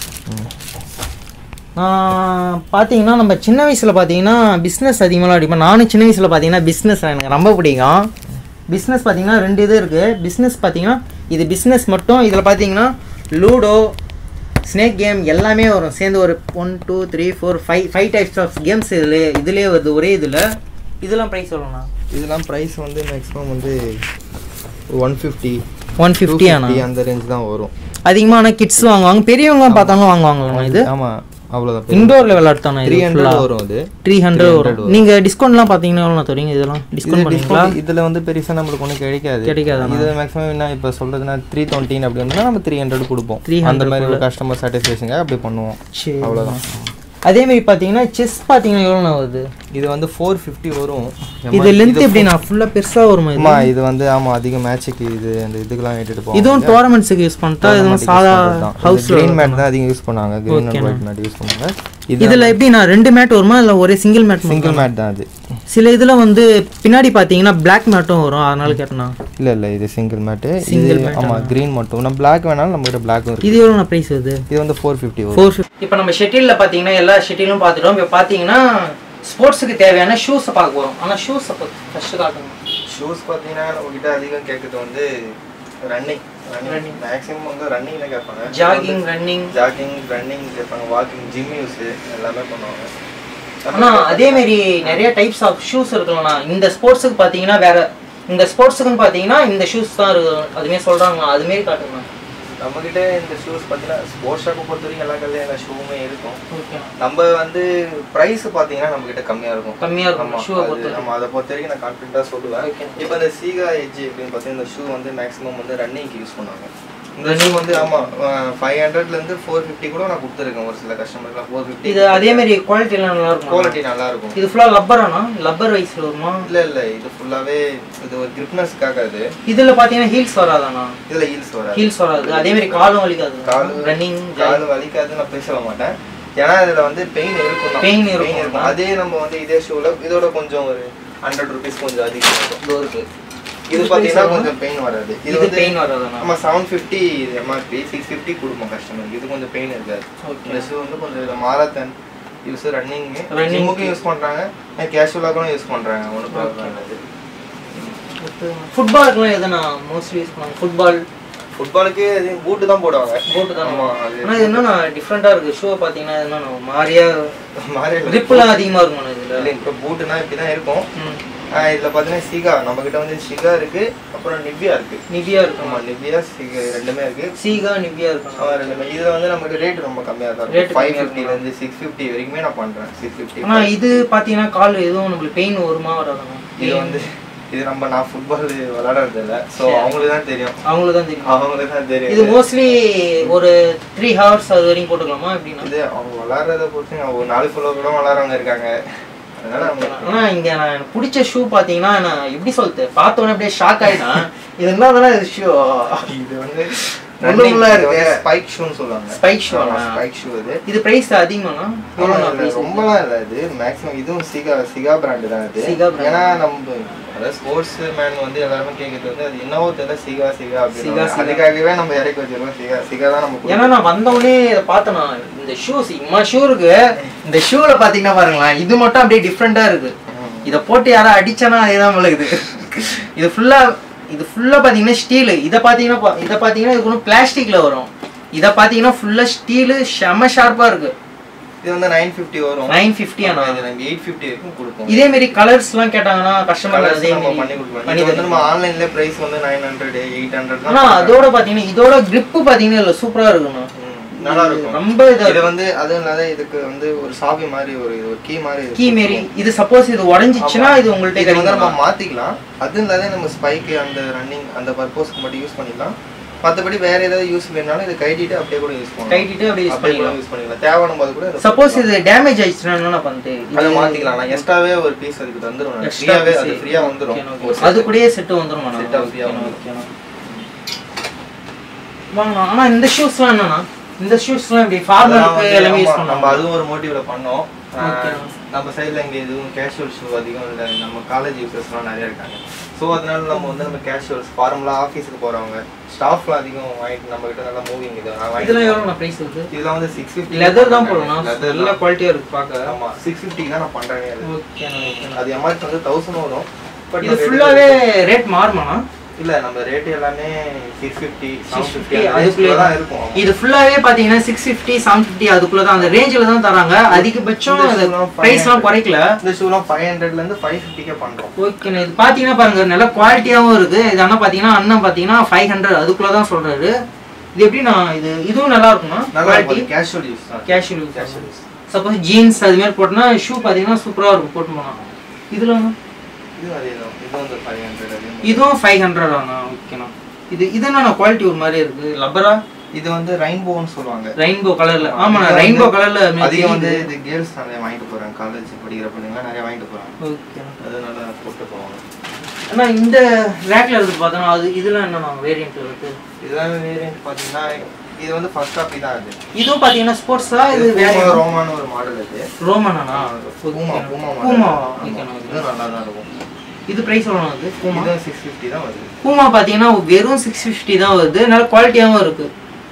பார்த்தீங்கன்னா நம்ம சின்ன வயசில் பார்த்தீங்கன்னா பிஸ்னஸ் அதிகமாக அடிப்போம். நானும் சின்ன வயசில் பார்த்தீங்கன்னா பிஸ்னஸ் எனக்கு ரொம்ப பிடிக்கும். பிஸ்னஸ் பார்த்தீங்கன்னா ரெண்டு இது இருக்குது. பிஸ்னஸ் பார்த்தீங்கன்னா இது பிஸ்னஸ் மட்டும். இதில் பார்த்தீங்கன்னா லூடோ ஸ்னேக் கேம் எல்லாமே வரும் சேர்ந்து. ஒரு one two three four five five types of games இதில் இதுலேயே வருது ஒரே இதில். இதெல்லாம் ப்ரைஸ் சொல்லணும்ண்ணா? இதெல்லாம் ப்ரைஸ் வந்து மேக்ஸிமம் வந்து ஒன் ஃபிஃப்டி ஒன் ஃபிஃப்டி ஆனால் அந்த ரேஞ்ச் தான் வரும். அதிகமாக ஆனால் கிட்ஸ் வாங்குவாங்க, பெரியவங்க பார்த்தாலும் வாங்குவாங்களா இது? ஆமாம், அவ்வளோதான். இண்டோரில் விளாட்தானே த்ரீ ஹண்ட்ரட் வரும். அது த்ரீ ஹண்ட்ரட் வரும். நீங்கள் டிஸ்கவுண்ட்லாம் பார்த்தீங்கன்னா எவ்வளோ தருவீங்க? இதெல்லாம் டிஸ்கவுண்ட் பண்ணிங்களா? இதில் வந்து பெருசாக நம்மளுக்கு ஒன்றும் கிடைக்காது கிடைக்காது இது மேக்ஸிமம் என்ன இப்போ சொல்கிறதுனா த்ரீ டுவெண்ட்டின்னு அப்படி வந்தால் நம்ம த்ரீ ஹண்ட்ரட் கொடுப்போம். அந்த மாதிரி ஒரு கஸ்டமர் சாட்டிஸ்ஃபேக்ஷனுங்க அப்படி பண்ணுவோம். சரி, அவ்வளோதான். அதேமாதிரி பார்த்தீங்கன்னா செஸ் பார்த்தீங்கன்னா எவ்வளோ வருது? இது வந்து ஃபோர் ஃபிஃப்டி வரும். இது லென்த் எப்படின்னா ஃபுல்லாக பெருசாக வருமா? ஆமாம், இது வந்து ஆமாம் அதிக மேட்சுக்கு இது அந்த இதுக்கெல்லாம் எடுத்துகிட்டு போவோம். இதுவும் டோர்னமெண்ட்ஸுக்கு யூஸ் பண்ணிட்டா இதுவும் சாதா ஹவுஸ் கிரீன் மேட் தான் அதிகம் யூஸ் பண்ணாங்க. Green and white mat use பண்ணுவாங்க. இதில் எப்படின்னா ரெண்டு மேட் வருமா இல்லை ஒரே சிங்கிள் மேட்? சிங்கிள் மேட் தான் அது. சில இதில் வந்து பின்னாடி பார்த்தீங்கன்னா பிளாக் மேட்டும் வரும், அதனால கேட்டேண்ணா. இல்லை இல்லை இது சிங்கிள் மேட்டு. Single mat. ஆமாம் க்ரீன் மட்டும். நம்ம பிளாக் வேணாலும் நம்மகிட்ட பிளாக் வரும். இது எவ்வளோ ப்ரைஸ் வருது? இது வந்து ஃபோர் ஃபிஃப்டி வரும். Four fifty. இப்போ நம்ம ஷெட்டிலில் பார்த்தீங்கன்னா எல்லா ஷெட்டிலும் பார்த்துட்டோம். இப்போ பார்த்தீங்கன்னா ஸ்போர்ட்ஸுக்கு தேவையான ஷூஸை பார்க்க போகிறோம். ஆனால் ஷூஸை ஃபஸ்ட்டு காட்டுங்க. ஷூஸ் பார்த்தீங்கன்னா நம்மகிட்ட அதிகம் கேட்குறது வந்து ரன்னிங் ரன்னிங் மேக்ஸிமம் வந்து ரன்னிங்கில் கேட்பாங்க. ஜாகிங் ரன்னிங் ஜாகிங் ரன்னிங் கேட்பாங்க. வாக்கிங் ஜிம் யூஸு எல்லாமே பண்ணுவாங்க. ஆனால் அதேமாரி நிறைய டைப்ஸ் ஆஃப் ஷூஸ் இருக்குல்லண்ணா. இந்த ஸ்போர்ட்ஸுக்கு பார்த்தீங்கன்னா வேறு, இந்த ஸ்போர்ட்ஸுக்குன்னு பார்த்தீங்கன்னா இந்த ஷூஸ் தான் இருக்கு அதுமாரி சொல்கிறாங்கண்ணா. அதுமாரி காட்டுங்கண்ணா. நம்மக்கிட்ட இந்த ஷூஸ் பார்த்தீங்கன்னா ஸ்போர்ட்ஸ் ஷாப்பை பொறுத்த வரைக்கும் எல்லா கல்லையும் ஷூவுமே இருக்கும். ஓகே. நம்ம வந்து ப்ரைஸ் பார்த்தீங்கன்னா நம்மக்கிட்ட கம்மியாக இருக்கும். கம்மியாக இருக்கும் ஷூவை பொறுத்த நம்ம அதை பொறுத்த வரைக்கும் நான் கான்ஃபிடென்ட்டாக சொல்லுவேன். இப்போ இந்த சீகா எட்ஜ் அப்படின்னு பார்த்தீங்கன்னா இந்த ஷூ வந்து மேக்ஸிமம் வந்து ரன்னிங்க்கு யூஸ் பண்ணுவாங்க. இந்த ஷூ வந்து ஆமாம் ஃபைவ் ஹண்ட்ரட்லேருந்து ஃபோர் ஃபிஃப்டி கூட நான் கொடுத்துருக்கேன் ஒரு சில கஸ்டமர்லாம். ஃபோர் ஃபிஃப்டி இது அதேமாரி குவாலிட்டிலாம் நல்லா இருக்கும். குவாலிட்டி நல்லா இருக்கும். இது ஃபுல்லாக லப்பரானா? லப்பர் வைஸில் வருமா? இல்லை இல்லை இது ஃபுல்லாகவே இது ஒரு கிரிப்னஸ்க்காக. இது இதில் பார்த்தீங்கன்னா ஹீல்ஸ் வராதாண்ணா? இதில் ஹீல்ஸ் வராது. ஹீல்ஸ் வராது. அதேமாரி காலும் வலிக்காது. காலு ரன்னிங் காலு வலிக்காது நான் பேச மாட்டேன். ஏன்னா இதில் வந்து பெயின் இருக்கும். பெயின் இருக்கும். அதே நம்ம வந்து இதே ஷூவில் இதோட கொஞ்சம் ஒரு ஹண்ட்ரட் ருபீஸ் கொஞ்சம் அதிகம் இருக்கும். இருக்குது. இது பார்த்தீங்கன்னா கொஞ்சம் பெயின் வராது. இது வந்து பெயின் வராது. நம்ம seven fifty MRP six fifty கொடுப்போம் கஸ்டமருக்கு. இது கொஞ்சம் பெயின் இருக்காது. இந்த ஷூ வந்து கொஞ்சம் மாரத்தான் யூஸ் ரன்னிங் ஜிம்முக்கும் யூஸ் பண்ணுறாங்க, கேஷுவலாக கூட யூஸ் பண்ணுறாங்க. ஒன்றும் ப்ராப்ளம் இல்லை. ஃபுட்பாலுக்குலாம் எதுனா மோஸ்ட்லி யூஸ் பண்ணுவாங்க? ஃபுட்பால் ஃபுட்பாலுக்கு பூட்டு தான் போடுவாங்க. பூட்டு தான். ஆனால் இது என்னன்னா டிஃப்ரெண்ட்டாக இருக்குது. ஷூவை பார்த்தீங்கன்னா என்னன்னா மாறியா மாறியா ரிப்புலாம் அதிகமாக இருக்கும். இதில் இல்லை இப்போ பூட்டுனா இப்படி தான் இருக்கும். இதில் பார்த்தீங்கன்னா சிகா நம்மக்கிட்ட வந்து சிகா இருக்குது, அப்புறம் நிவ்யா இருக்குது. நிவ்யா இருக்கும். ஆமாம் நிவ்யா சிகா ரெண்டுமே இருக்குது. சிகா நிவ்யா இருக்கும். ஆமாம் ரெண்டுமே. இதில் வந்து நமக்கு ரேட் ரொம்ப கம்மியாக தான் இருக்கும். ஃபைவ் ஃபிஃப்டிலேருந்து சிக்ஸ் ஃபிஃப்டி வரைக்குமே நான் பண்ணுறேன். Six fifty. ஆனால் இது பார்த்தீங்கன்னா கால் எதுவும் நம்மளுக்கு பெயின் வருமா வராதுங்க? இது வந்து இது நம்ம நான் ஃபுட்பால் விளையாடுறது இல்லை, ஸோ அவங்களுக்கு தான் தெரியும். அவங்களுக்கு தான் தெரியும். அவங்களுக்கு தான் தெரியும். இது மோஸ்ட்லி ஒரு த்ரீ ஹவர்ஸ் அது வரைக்கும் போட்டுக்கலாமா எப்படின்னா? இது அவங்க விளையாடுறத பொறுத்து ஒரு நாலு ஃபுல்லாக கூட விளையாடுறவங்க இருக்காங்க. ஆனால் இங்கே நான் எனக்கு பிடிச்ச ஷூ பார்த்தீங்கன்னா நான் எப்படி சொல்லுது பார்த்தோன்னே அப்படியே ஷாக் ஆகிட்டேன். இது என்ன தானே ஷூ? இது வந்து ஸ்பைக் ஷூன்னு சொல்லுவாங்க. Spike shoe. Spike shoe. இது இது பிரைஸ் அதிகமானா? ரொம்பலாம் இல்லை. இது மேக்ஸிமம் இதுவும் சிகா சிகா பிராண்டு தான். இது ஏன்னா நம்ம அதாவது ஸ்போர்ட்ஸ் மேன் வந்து எல்லாருமே கேட்கறது வந்து அது என்னவோ தெரியல சிகா சிகா அப்படின்னு. அதுக்காகவே நம்ம இறக்கி வச்சிருக்கோம். சிகா சிகா தான் நம்ம. ஏன்னா நான் வந்தவொடனே இதை பார்த்தேன். இந்த ஷூஸ் இம்மா ஷூ இருக்கு. இந்த ஷூவில் பார்த்தீங்கன்னா பாருங்களேன், இது மட்டும் அப்படியே டிஃப்ரெண்ட்டாக இருக்கு. இதை போட்டு யாரும் அடிச்சானா அதே தான் பழகுது. இது ஃபுல்லாக இது ஃபுல்லாக பார்த்தீங்கன்னா ஸ்டீலு. இதை பார்த்தீங்கன்னா இதை பார்த்தீங்கன்னா இது ஒன்றும் பிளாஸ்டிக்கில் வரும். இதை பார்த்தீங்கன்னா ஃபுல்லாக ஸ்டீலு செம்ம ஷார்ப்பாக இருக்கு. இது வந்து நைன் ஃபிஃப்டி வரும். நைன் ஃபிஃப்டி ஆனால் இது நம்ம எயிட் ஃபிஃப்டி வரைக்கும் கொடுப்போம். இதே மாதிரி கலர்ஸ்லாம் கேட்டாங்கன்னா கஸ்டமர் அதே மாதிரி பண்ணி கொடுப்போம். இது வந்து நம்ம ஆன்லைன்ல பிரைஸ் வந்து நைன் ஹண்ட்ரட் எயிட் ஹண்ட்ரட். ஆனால் அதோட பார்த்தீங்கன்னா இதோட கிரிப்பு பார்த்தீங்கன்னா இல்லை சூப்பராக இருக்குண்ணா. நல்லா இருக்கும். ரொம்ப இது வந்து அதுவும் இல்லாத இதுக்கு வந்து ஒரு சாவி மாதிரி ஒரு ஒரு கீ மாதிரி கீ மாரி. இது சப்போஸ் இது உடஞ்சிச்சுன்னா இது உங்கள்கிட்ட வந்து நம்ம மாற்றிக்கலாம். அதுவும் இல்லாத நம்ம ஸ்பைக்கு அந்த ரன்னிங் அந்த பர்பஸ்க்கு மட்டும் யூஸ் பண்ணிக்கலாம். மற்றபடி வேற ஏதாவது யூஸ் வேணாலும் இதை கைட்டிட்டு அப்படியே கூட யூஸ் பண்ணலாம். கைட்டிட்டு அப்படியே யூஸ் பண்ணிக்கலாம். யூஸ் பண்ணிக்கலாம். தேவையான போது கூட சப்போஸ் இது டேமேஜ் ஆயிடுச்சுன்னா என்ன பண்ணிட்டு அதை மாற்றிக்கலாம். நான் எக்ஸ்ட்ராவே ஒரு பீஸ் அதுக்கு தந்துடுவேன். ஃப்ரீயாகவே அது ஃப்ரீயாக வந்துடும். அது கூடயே செட்டு வந்துடும். செட்டாக ஃப்ரீயாக வந்துடும். வாங்க. ஆனால் இந்த ஷூஸ்லாம் என்னன்னா இந்த ஷூஸ்லாம் இப்படி ஃபார்மலுக்கு எல்லாமே யூஸ் பண்ணலாம். நம்ம அதுவும் ஒரு மோட்டிவ்ல பண்ணோம். நம்ம சைடில் இங்கே எதுவும் கேஷுவல் ஷூ அதிகம் இல்லை. நம்ம காலேஜ் யூசர்ஸ்லாம் நிறைய இருக்காங்க. ஸோ அதனால நம்ம வந்து நம்ம கேஷுவல்ஸ் ஃபார்மலாக ஆஃபீஸுக்கு போகிறவங்க ஸ்டாஃப்லாம் அதிகம் வாங்கிட்டு நம்ம கிட்ட நல்லா மூவிங் இது இதெல்லாம் எவ்வளோ ப்ரைஸ் இருக்குது? இதெல்லாம் வந்து சிக்ஸ் ஃபிஃப்டி. லெதர் தான் போடணும். லெதர் நல்ல குவாலிட்டியாக இருக்குது பார்க்க. ஆமாம் சிக்ஸ் ஃபிஃப்டிக்கு தான் நான் பண்ணுறேன். அது ஓகே. அது எம்ஆர்பி வந்து தௌசண்ட் வரும். பட் இது ஃபுல்லாகவே ரேட் மாறுமாண்ணா? இல்லை நம்ம ரேட் எல்லாமே சிக்ஸ் ஃபிஃப்டி செவன் ஃபிஃப்டி அதுக்குள்ளே தான் இருக்கும். இது ஃபுல்லாகவே பார்த்தீங்கன்னா சிக்ஸ் ஃபிஃப்டி செவன் ஃபிஃப்டி அதுக்குள்ளே தான் அந்த ரேஞ்சில் தான் தராங்க. அதிகபட்சம் ப்ரைஸ்லாம் குறைக்கல. இந்த ஷூலாம் ஃபைவ் ஹண்ட்ரட்லேருந்து ஃபைவ் ஃபிஃப்டிக்கே பண்ணுறோம். ஓகேண்ணா. இது பார்த்தீங்கன்னா பாருங்க நல்ல குவாலிட்டியாகவும் இருக்குது. இது ஆனால் பார்த்தீங்கன்னா அண்ணன் பார்த்தீங்கன்னா ஃபைவ் ஹண்ட்ரட் அதுக்குள்ளே தான் சொல்கிறாரு. இது எப்படின்னா இது இதுவும் நல்லா இருக்கும்ண்ணா. Quality casual use casual use casual use suppose jeans அதுமாரி போட்டோன்னா ஷூ பார்த்தீங்கன்னா சூப்பராக இருக்கும் போட்டு போனால். இதில் இதுவும் ஃபைவ் ஹண்ட்ரட் ஆனா? ஓகேண்ணா. இது இது என்ன குவாலிட்டி ஒரு மாதிரி இருக்கு. லப்பரா? இது வந்து ரெயின்போன்னு சொல்லுவாங்க. ரெயின்போ கலர்ல. ஆமாண்ணா ரெயின்போ கலர்ல அதிகம் வந்து இது கேர்ள்ஸ் நிறைய வாங்கிட்டு போறாங்க. காலேஜ் படிக்கிற பிள்ளைங்க நிறைய வாங்கிட்டு போறாங்க. ஓகே. அதனால போட்டு போவாங்க. அண்ணா இந்த ரேக்ல இருக்கு பார்த்தோன்னா அது இதெல்லாம் என்னண்ணா வேரியன்ட் இருக்கு? இதெல்லாம் வேரியன்ட் பார்த்தீங்கன்னா இது வந்து ஃபர்ஸ்ட் காப்பி தான் அது. இதுவும் பாத்தீங்கன்னா ஸ்போர்ட்ஸா இது வேற ரோமான ஒரு மாடல் இது. ரோமானா பூமா பூமா பூமா இது நல்லா தான் இருக்கும். இது பிரைஸ் எவ்வளவு வருது? பூமா இது six fifty தான் வருது. பூமா பாத்தீங்கன்னா வெறும் six fifty தான் வருது. நல்ல குவாலிட்டியாவும் இருக்கு.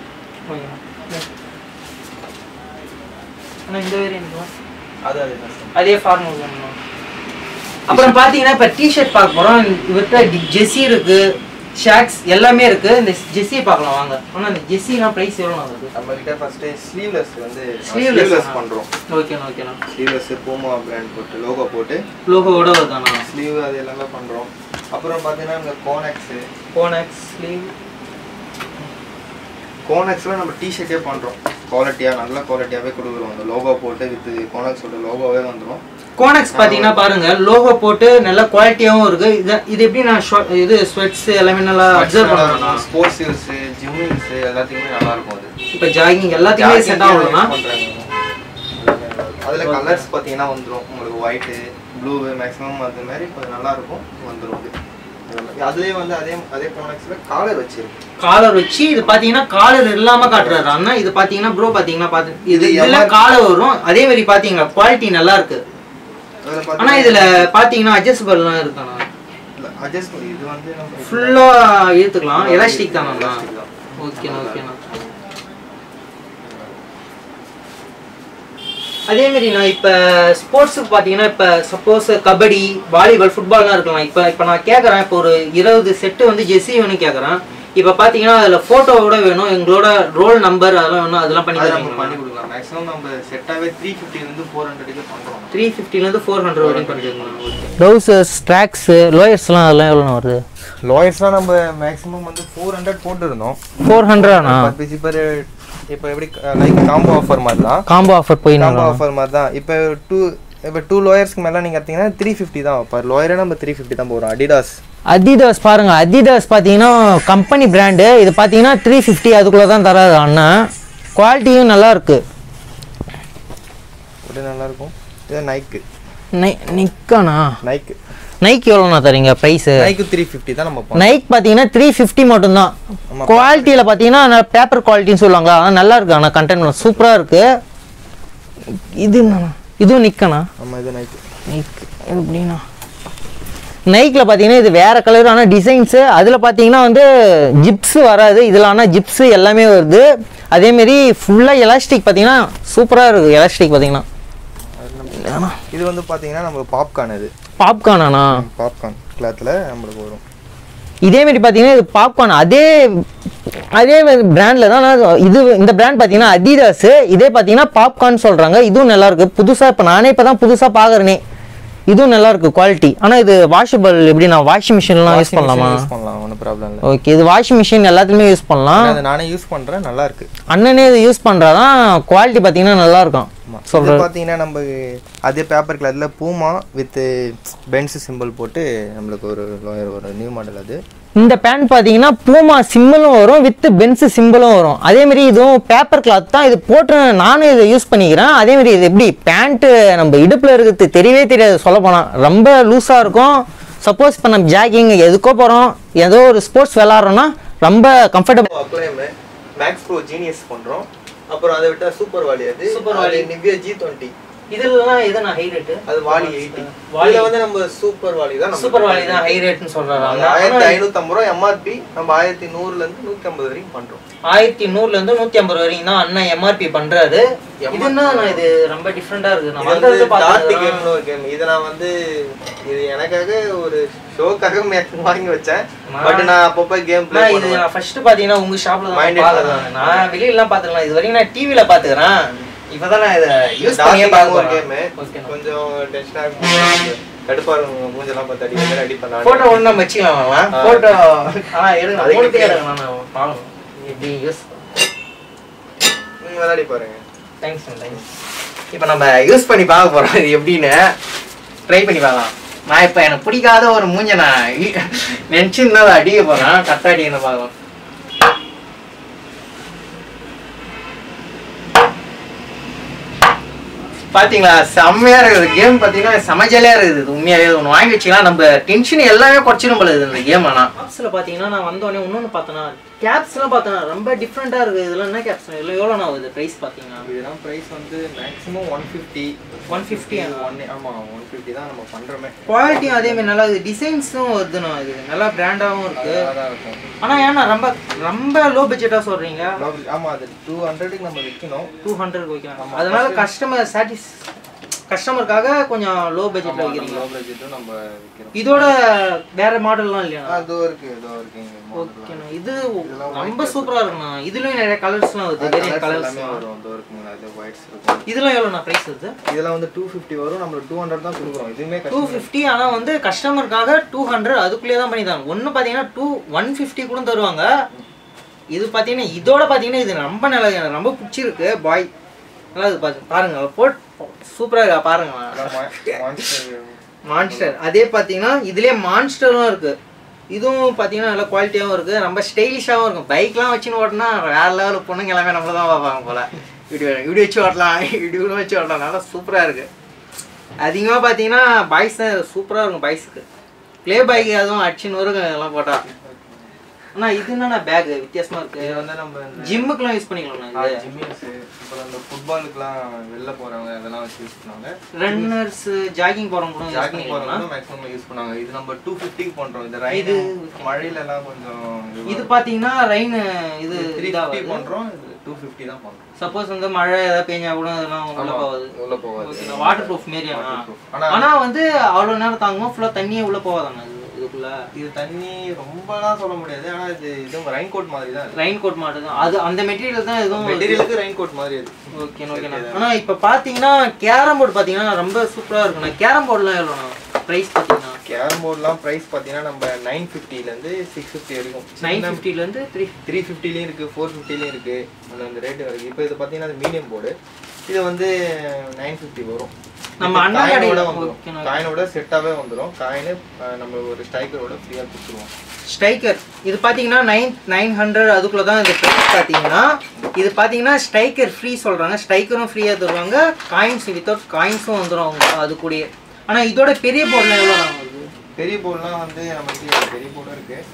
ஆனா இந்த வேரியன்ட் அது அதே தான். அதே ஃபார்மல் தான். அப்புறம் பாத்தீங்கன்னா இப்ப டி-ஷர்ட் பார்க்க போறோம். இவர்ட்ட ஜெர்சி இருக்கு, ஷார்ட்ஸ் எல்லாமே இருக்கு. இந்த ஜெர்சி பார்க்கலாம் வாங்க. ஆனா இந்த ஜெர்சினா பிரைஸ் எவ்வளவு வருது? நம்ம கிட்ட ஃபர்ஸ்ட் ஸ்லீவ்லெஸ் வந்து ஸ்லீவ்லெஸ் பண்றோம். ஓகேனா ஓகேனா. ஸ்லீவ்லெஸ் பூமா பிராண்ட் போட்டு லோகோ போட்டு லோகோவோட வருதானா? ஸ்லீவ் அது எல்லாமே பண்றோம். அப்புறம் பாத்தீங்கன்னா இந்த கோனெக்ஸ் கோனெக்ஸ் ஸ்லீவ் கோனெக்ஸ்ல நம்ம டி-ஷர்ட்டே பண்றோம். குவாலிட்டியா நல்ல குவாலிட்டியாவே கொடுக்குறோம். அந்த லோகோ போட்டு வித் கோனெக்ஸோட லோகோவே வந்துரும். கோனெக்ஸ் பாத்தீங்கன்னா பாருங்க லோகோ போட்டு நல்ல குவாலிட்டியாவும் இருக்கு. இது இது எப்படி நான் இது ஸ்வெட்ஸ் எல்லாமே நல்லா அப்சர்வ் பண்ணலாம். ஸ்போர்ட்ஸ் யூஸ், ஜிம் யூஸ் எல்லாத்துக்குமே நல்லா இருக்கும் அது. இப்போ ஜாகிங் எல்லாத்துக்குமே செட் ஆகும்னா அதுல கலர்ஸ் பாத்தீங்கன்னா வந்துரும். உங்களுக்கு ஒயிட், ப்ளூ மேக்ஸிமம் அது மாதிரி கொஞ்சம் நல்லா இருக்கும் வந்துரும் அது. அதுலயே வந்து அதே அதே கோனெக்ஸ்ல காலர் வச்சிருக்கு. காலர் வச்சு இது பாத்தீங்கன்னா காலர் இல்லாம காட்டுறாரு அண்ணா. இது பாத்தீங்கன்னா ப்ரோ பாத்தீங்கன்னா பாத்து இது இதுல காலர் வரும். அதே மாதிரி பாத்தீங்கன்னா குவாலிட்டி நல்லா இருக்கு. ஆனா இதுல பாத்தீங்கன்னா அட்ஜஸ்டபிள்லாம் இருக்கானா? இல்ல அட்ஜஸ்டபிள் இது வந்து நம்ம ஃபுல்லா இழுத்துக்கலாம். எலாஸ்டிக் தானா? ஓகேனா ஓகேனா. அதே மாதிரி நான் இப்போ ஸ்போர்ட்ஸுக்கு பார்த்தீங்கன்னா இப்போ சப்போஸ் கபடி, வாலிபால், ஃபுட்பால்லாம் இருக்கலாம். இப்போ இப்போ நான் கேட்குறேன், இப்போ ஒரு இருபது செட்டு வந்து ஜெர்சி வேணும் கேட்குறேன். இப்போ பார்த்தீங்கன்னா அதில் ஃபோட்டோவோட வேணும், எங்களோட ரோல் நம்பர் அதெல்லாம் வேணும், அதெல்லாம் பண்ணி நம்ம பண்ணி கொடுக்கலாம். மேக்ஸிமம் நம்ம செட்டாகவே த்ரீ ஃபிஃப்டிலேருந்து ஃபோர் ஹண்ட்ரடுக்கு பண்ணுறோம். த்ரீ ஃபிஃப்டிலேருந்து ஃபோர் ஹண்ட்ரட் வரைக்கும் பண்ணிக்கலாம். ட்ரௌசர்ஸ், ட்ராக்ஸு, லோயர்ஸ்லாம் அதெல்லாம் எவ்வளோ வருது? லோயர்ஸ்லாம் நம்ம மேக்ஸிமம் வந்து ஃபோர் ஹண்ட்ரட் போட்டுருந்தோம். ஃபோர் ஹண்ட்ரட்னா இப்போ இப்போ எப்படி லைக் காம்போ ஆஃபர் மாதிரி தான். காம்போ ஆஃபர் போய் காம்போ ஆஃபர் மாதிரி தான். இப்போ டூ இப்போ டூ லோயர்ஸ்க்கு மேலே நீங்கள் பார்த்தீங்கன்னா த்ரீ ஃபிஃப்டி தான். பர் லோயரே நம்ம த்ரீ ஃபிஃப்டி தான் போகிறோம். அடிடாஸ் அடிடாஸ் பாருங்க, அடிடாஸ் பார்த்தீங்கன்னா கம்பெனி பிராண்டு. இது பார்த்தீங்கன்னா த்ரீ ஃபிஃப்டி அதுக்குள்ளே தான் தராது அண்ணா. குவாலிட்டியும் நல்லா இருக்கு, அப்படியே நல்லா இருக்கும். இது நைக்கு நை நிக்கானா நைக்கு நைக் எவ்வளோண்ணா தரீங்க ப்ரைஸ்? நைக்கு த்ரீ ஃபிஃப்டி தான் நம்ம. நைக் பார்த்தீங்கன்னா த்ரீ ஃபிஃப்டி மட்டும்தான். குவாலிட்டியில் பார்த்தீங்கன்னா பேப்பர் குவாலிட்டின்னு சொல்லுவாங்களா, ஆனால் நல்லா இருக்கு. ஆனால் கண்டென்ட் சூப்பராக இருக்கு. இது இதுவும் நிக்கண்ணா? ஆமாம் இது நைக். நைக் எப்படின்னா நைக்கில் பார்த்தீங்கன்னா இது வேறு கலர், ஆனால் டிசைன்ஸு அதில் பார்த்தீங்கன்னா வந்து ஜிப்ஸு வராது. இதில் ஆனால் ஜிப்ஸு எல்லாமே வருது. அதேமாரி ஃபுல்லாக எலாஸ்டிக் பார்த்தீங்கன்னா சூப்பராக இருக்குது. எலாஸ்டிக் பார்த்தீங்கன்னா இது வந்து பார்த்தீங்கன்னா நம்ம பாப்கார்ன். இது பாப்கார்னா? பாப்கார்ன் கிளாத்தில் நம்மளுக்கு வரும். இதேமாரி பார்த்தீங்கன்னா இது பாப்கார்ன் அதே அதே பிராண்டில் தான். இது இந்த பிராண்ட் பார்த்தீங்கன்னா அடிடாஸ். இதே பார்த்தீங்கன்னா பாப்கார்ன் சொல்கிறாங்க. இதுவும் நல்லாயிருக்கு. புதுசாக இப்போ நானே இப்போ தான் புதுசாக பார்க்குறேனே. இதுவும் நல்லா இருக்கு குவாலிட்டி. ஆனால் இது வாஷபிள் எப்படி? நான் வாஷிங் மிஷின்லாம் யூஸ் பண்ணலாமா? யூஸ் பண்ணலாம், ஒன்றும் ப்ராப்ளம் இல்லை. ஓகே, இது வாஷிங் மிஷின் எல்லாத்துலேயுமே யூஸ் பண்ணலாம். அதை நானே யூஸ் பண்ணுறேன், நல்லா இருக்கு. அண்ணனே இது யூஸ் பண்ணுறாதான் குவாலிட்டி பார்த்தீங்கன்னா நல்லா இருக்கும். சொல்கிறது பார்த்தீங்கன்னா நம்ம அதே பேப்பர் கிளாத்தில் பூமா வித் பென்ஸ் சிம்பிள் போட்டு நம்மளுக்கு ஒரு லோயர் ஒரு நியூ மாடல். அது இந்த பேண்ட் பார்த்தீங்கன்னா பூமா சிம்பிளும் வரும், வித் பென்ஸ் சிம்பிளும் வரும். அதேமாரி இதுவும் பேப்பர் கிளாத் தான். இது போட்டு நானும் இதை யூஸ் பண்ணிக்கிறேன். அதேமாரி இது எப்படி பேண்ட்டு நம்ம இடுப்பில் இருக்கிறது தெரியவே தெரியாது சொல்ல போனால். ரொம்ப லூஸாக இருக்கும். சப்போஸ் இப்போ நம்ம ஜாகிங் எதுக்கோ போகிறோம், ஏதோ ஒரு ஸ்போர்ட்ஸ் விளாட்றோன்னா ரொம்ப comfortable. Acclaim max pro genius பண்ணுறோம். அப்புறம் அதை விட்டால் சூப்பர் வாலி. அது super volley Nivia G twenty. இதெல்லாம் எதுனா ஹை ரேட்? அது வாலி எயிட்டி. வாலில வந்து நம்ம சூப்பர் வாலி தான். சூப்பர் வாலி தான் ஹை ரேட்னு சொல்றாங்க. ஆயிரத்தி ஐநூத்தி ஐம்பது ரூபா எம்ஆர்பி. நம்ம ஆயிரத்தி நூறுல இருந்து நூத்தி ஐம்பது வரைக்கும் பண்றோம். ஆயிரத்தி நூறுல இருந்து நூத்தி ஐம்பது வரைக்கும் தான் அண்ணா எம்ஆர்பி பண்றாரு. இதுன்னா இது ரொம்ப டிஃபரெண்டா இருக்கு. நான் வந்து டார்டி கேம்னு ஒரு கேம். இத நான் வந்து இது எனக்காக ஒரு ஷோக்காக வாங்கி வச்சேன். பட் நான் அப்பப்ப கேம் ப்ளே பண்ணுவேன். இது நான் ஃபர்ஸ்ட் பாத்தீங்கன்னா உங்க ஷாப்ல தான் பார்த்தேன். நான் வெளியில எல்லாம் பாத்துக்கலாம். இது வரைக்கும் நான் டிவில பாத்துக்கறேன். இப்பதான் நான் இத யூஸ் பண்ணியே பார்க்க ஒரு கேம். கொஞ்சம் டென்ஷனா இருக்கு. கடுப்பா இருக்கு. மூஞ்செல்லாம் பார்த்து அடி மாதிரி அடி பண்ணாங்க. போட்டோ ஒண்ணு நம்ம வெச்சிக்கலாமா? போட்டோ ஆ எடுங்க. மூணு பேர் எடுங்க. நான் பாக்கலாம். இப்படி யூஸ் நீங்க விளையாடி பாருங்க. Thanks thanks. இப்போ நம்ம யூஸ் பண்ணி பார்க்க போறோம். இது எப்படின்னு ட்ரை பண்ணி பார்க்கலாம். நான் இப்போ எனக்கு பிடிக்காத ஒரு மூஞ்ச நான் நினைச்சுன்னா அடிக்க போறேன். கரெக்டாக அடிக்கணும் பார்க்கலாம். பாத்தீங்களா, செம்மையா இருக்குது கேம். பாத்தீங்கன்னா சமஜலையா இருக்குது. உண்மையாவே ஒன்று வாங்கி வச்சுக்கலாம். நம்ம டென்ஷன் எல்லாமே குறைச்சிடும் போல இந்த கேம். ஆனால் ஆப்ஸில் பார்த்தீங்கன்னா நான் வந்தோடனே இன்னொன்று பார்த்தேன்னா கேப்ஸ்லாம் பார்த்தா ரொம்ப டிஃப்ரெண்ட்டாக இருக்குது. இதெல்லாம் என்ன கேப்ஸ்? இதெல்லாம் எவ்வளோண்ணா ஆகுது ப்ரைஸ் பார்த்தீங்கன்னா? இதெல்லாம் ப்ரைஸ் வந்து maximum one fifty one fifty one ஆமாம் ஒன் ஃபிஃப்டி தான் நம்ம பண்ணுறோமே. குவாலிட்டியும் அதேமாதிரி நல்லா இருக்குது, டிசைன்ஸும் வருதுண்ணா, இது நல்லா பிராண்டாகவும் இருக்குது. நல்லா இருக்கும். ஆனால் ஏன்னா ரொம்ப ரொம்ப லோ பட்ஜெட்டாக சொல்கிறீங்க? ஆமாம், அது டூ ஹண்ட்ரடுக்கு நம்ம விற்கணும். டூ ஹண்ட்ரட் வைக்கலாம். அதனால கஸ்டமர் சாட்டிஸ் கஸ்டமருக்காக கொஞ்சம் லோ பட்ஜெட்டில் வைக்கிறீங்க. லோ பட்ஜெட்டும் நம்ம விற்கிறோம். இதோட வேற மாடல்லாம் இல்லையா? அதோ இருக்கு, இதோ இருக்குங்க. ஓகேண்ணா, இது ரொம்ப சூப்பராக இருக்குண்ணா. இதுலயும் நிறைய கலர்ஸ்லாம் வருது, நிறைய கலர்ஸ் வரும். அதோ இருக்குங்க, அது ஒயிட்ஸ் இருக்கும். இதெல்லாம் எவ்வளோண்ணா ப்ரைஸ் வருது? இதெல்லாம் வந்து டூ ஃபிஃப்டி வரும். நம்ம டூ ஹண்ட்ரட் தான் கொடுக்குறோம். இதுவுமே டூ ஃபிஃப்டி. ஆனால் வந்து கஸ்டமருக்காக டூ ஹண்ட்ரட் அதுக்குள்ளேயே தான் பண்ணித்தாங்க. ஒன்று பார்த்தீங்கன்னா டூ ஒன் ஃபிஃப்டி கூட தருவாங்க. இது பார்த்தீங்கன்னா இதோட பார்த்தீங்கன்னா இது ரொம்ப நல்லா எனக்கு ரொம்ப பிடிச்சிருக்கு. பாய் நல்லா இது பார்த்து பாருங்க, போட் சூப்பராக இருக்கா பாருங்க. மான்ஸ்டர் அதே பார்த்தீங்கன்னா இதுலேயே மான்ஸ்டரும் இருக்குது. இதுவும் பார்த்தீங்கன்னா நல்லா குவாலிட்டியாகவும் இருக்குது, ரொம்ப ஸ்டைலிஷாகவும் இருக்கும். பைக்லாம் வச்சுன்னு ஓட்டினா வேறு லெவலில் பொண்ணுங்க எல்லாமே நம்மள தான் பார்ப்பாங்க போல். வீடியோ வீடியோ வச்சு ஓட்டலாம், வீடியோ வச்சு ஓட்டலாம். நல்லா சூப்பராக இருக்குது. அதிகமாக பார்த்தீங்கன்னா பாய்ஸ் தான் சூப்பராக இருக்கும். பாய்ஸுக்கு ப்ளே பைக் அதுவும் அடிச்சுன்னு வரும் எல்லாம் போட்டால். ஆனால் இது என்னன்னா பேக் வித்தியாசமாக இருக்குது. இது வந்து நம்ம ஜிம்முக்குலாம் யூஸ் பண்ணிக்கலாம்ண்ணா. இது ஜிம்மிங்ஸு அப்புறம் இந்த ஃபுட்பாலுக்குலாம் வெளில போகிறவங்க அதெல்லாம் வச்சு யூஸ் பண்ணுவாங்க. ரன்னர்ஸ் ஜாகிங் போகிறவங்க கூட ஜாகிங் போகிறவங்க மேக்ஸிமம் யூஸ் பண்ணுவாங்க. இது நம்ம டூ ஃபிஃப்டிக்கு பண்ணுறோம். இந்த ரைன் இது மழையிலலாம் கொஞ்சம் இது பார்த்தீங்கன்னா ரெயின் இது த்ரீ ஃபிஃப்டி பண்ணுறோம். இது டூ ஃபிஃப்டி தான் பண்ணுறோம். சப்போஸ் வந்து மழை ஏதாவது பெஞ்சா கூட அதெல்லாம் உள்ள போகாது. உள்ள போகாது. வாட்டர் ப்ரூஃப் மாரி. ஆனால் வந்து அவ்வளோ நேரம் தாங்குவோம். ஃபுல்லாக தண்ணியே உள்ளே போகாதாங்க இதுக்குள்ள. இது தண்ணி ரொம்பலாம் சொல்ல முடியாது. ஆனால் இது இதுவும் ரெயின் கோட் மாதிரி தான். ரெயின் கோட் மாதிரி தான் அது. அந்த மெட்டீரியல் தான் எதுவும் மெட்டீரியலுக்கு ரெயின் கோட் மாதிரி அது. ஓகே ஓகேண்ணா. ஆனால் இப்போ பார்த்தீங்கன்னா கேரம் போர்டு பார்த்தீங்கன்னா ரொம்ப சூப்பராக இருக்குண்ணா. கேரம் போர்டுலாம் எவ்வளோண்ணா ப்ரைஸ் பார்த்தீங்கன்னா? கேரம் போர்டுலாம் ப்ரைஸ் பார்த்தீங்கன்னா நம்ம நைன் ஃபிஃப்டிலேருந்து சிக்ஸ் ஃபிஃப்டி வரைக்கும். நைன் ஃபிஃப்டிலேருந்து த்ரீ த்ரீ ஃபிஃப்டிலையும் இருக்குது, ஃபோர் ஃபிஃப்டிலையும் இருக்குது. அந்த அந்த ரேட்டு வரைக்கும். இப்போ இது பார்த்தீங்கன்னா அது மீடியம் போர்டு. இது வந்து நைன் ஃபிஃப்டி வரும். நம்ம அண்ணா கடையில் வந்துடும். காயினோட செட்டாகவே வந்துடும். காயின் நம்ம ஒரு ஸ்ட்ரைக்கரோட ஃப்ரீயாக கொடுத்துருவோம். ஸ்ட்ரைக்கர் இது பார்த்தீங்கன்னா நைன் நைன் ஹண்ட்ரட் அதுக்குள்ளே தான் இந்த ப்ரைஸ் பார்த்தீங்கன்னா. இது பார்த்தீங்கன்னா ஸ்ட்ரைக்கர் ஃப்ரீ சொல்கிறாங்க. ஸ்ட்ரைக்கரும் ஃப்ரீயாக தருவாங்க. காயின்ஸ் வித்தவுட் காயின்ஸும் வந்துடும் அவங்க அது கூடயே. ஆனால் இதோட பெரிய போர்டுலாம் எவ்வளோ வருது? பெரிய போர்டுலாம் வந்து நமக்கு பெரிய போர்டும் இருக்குது.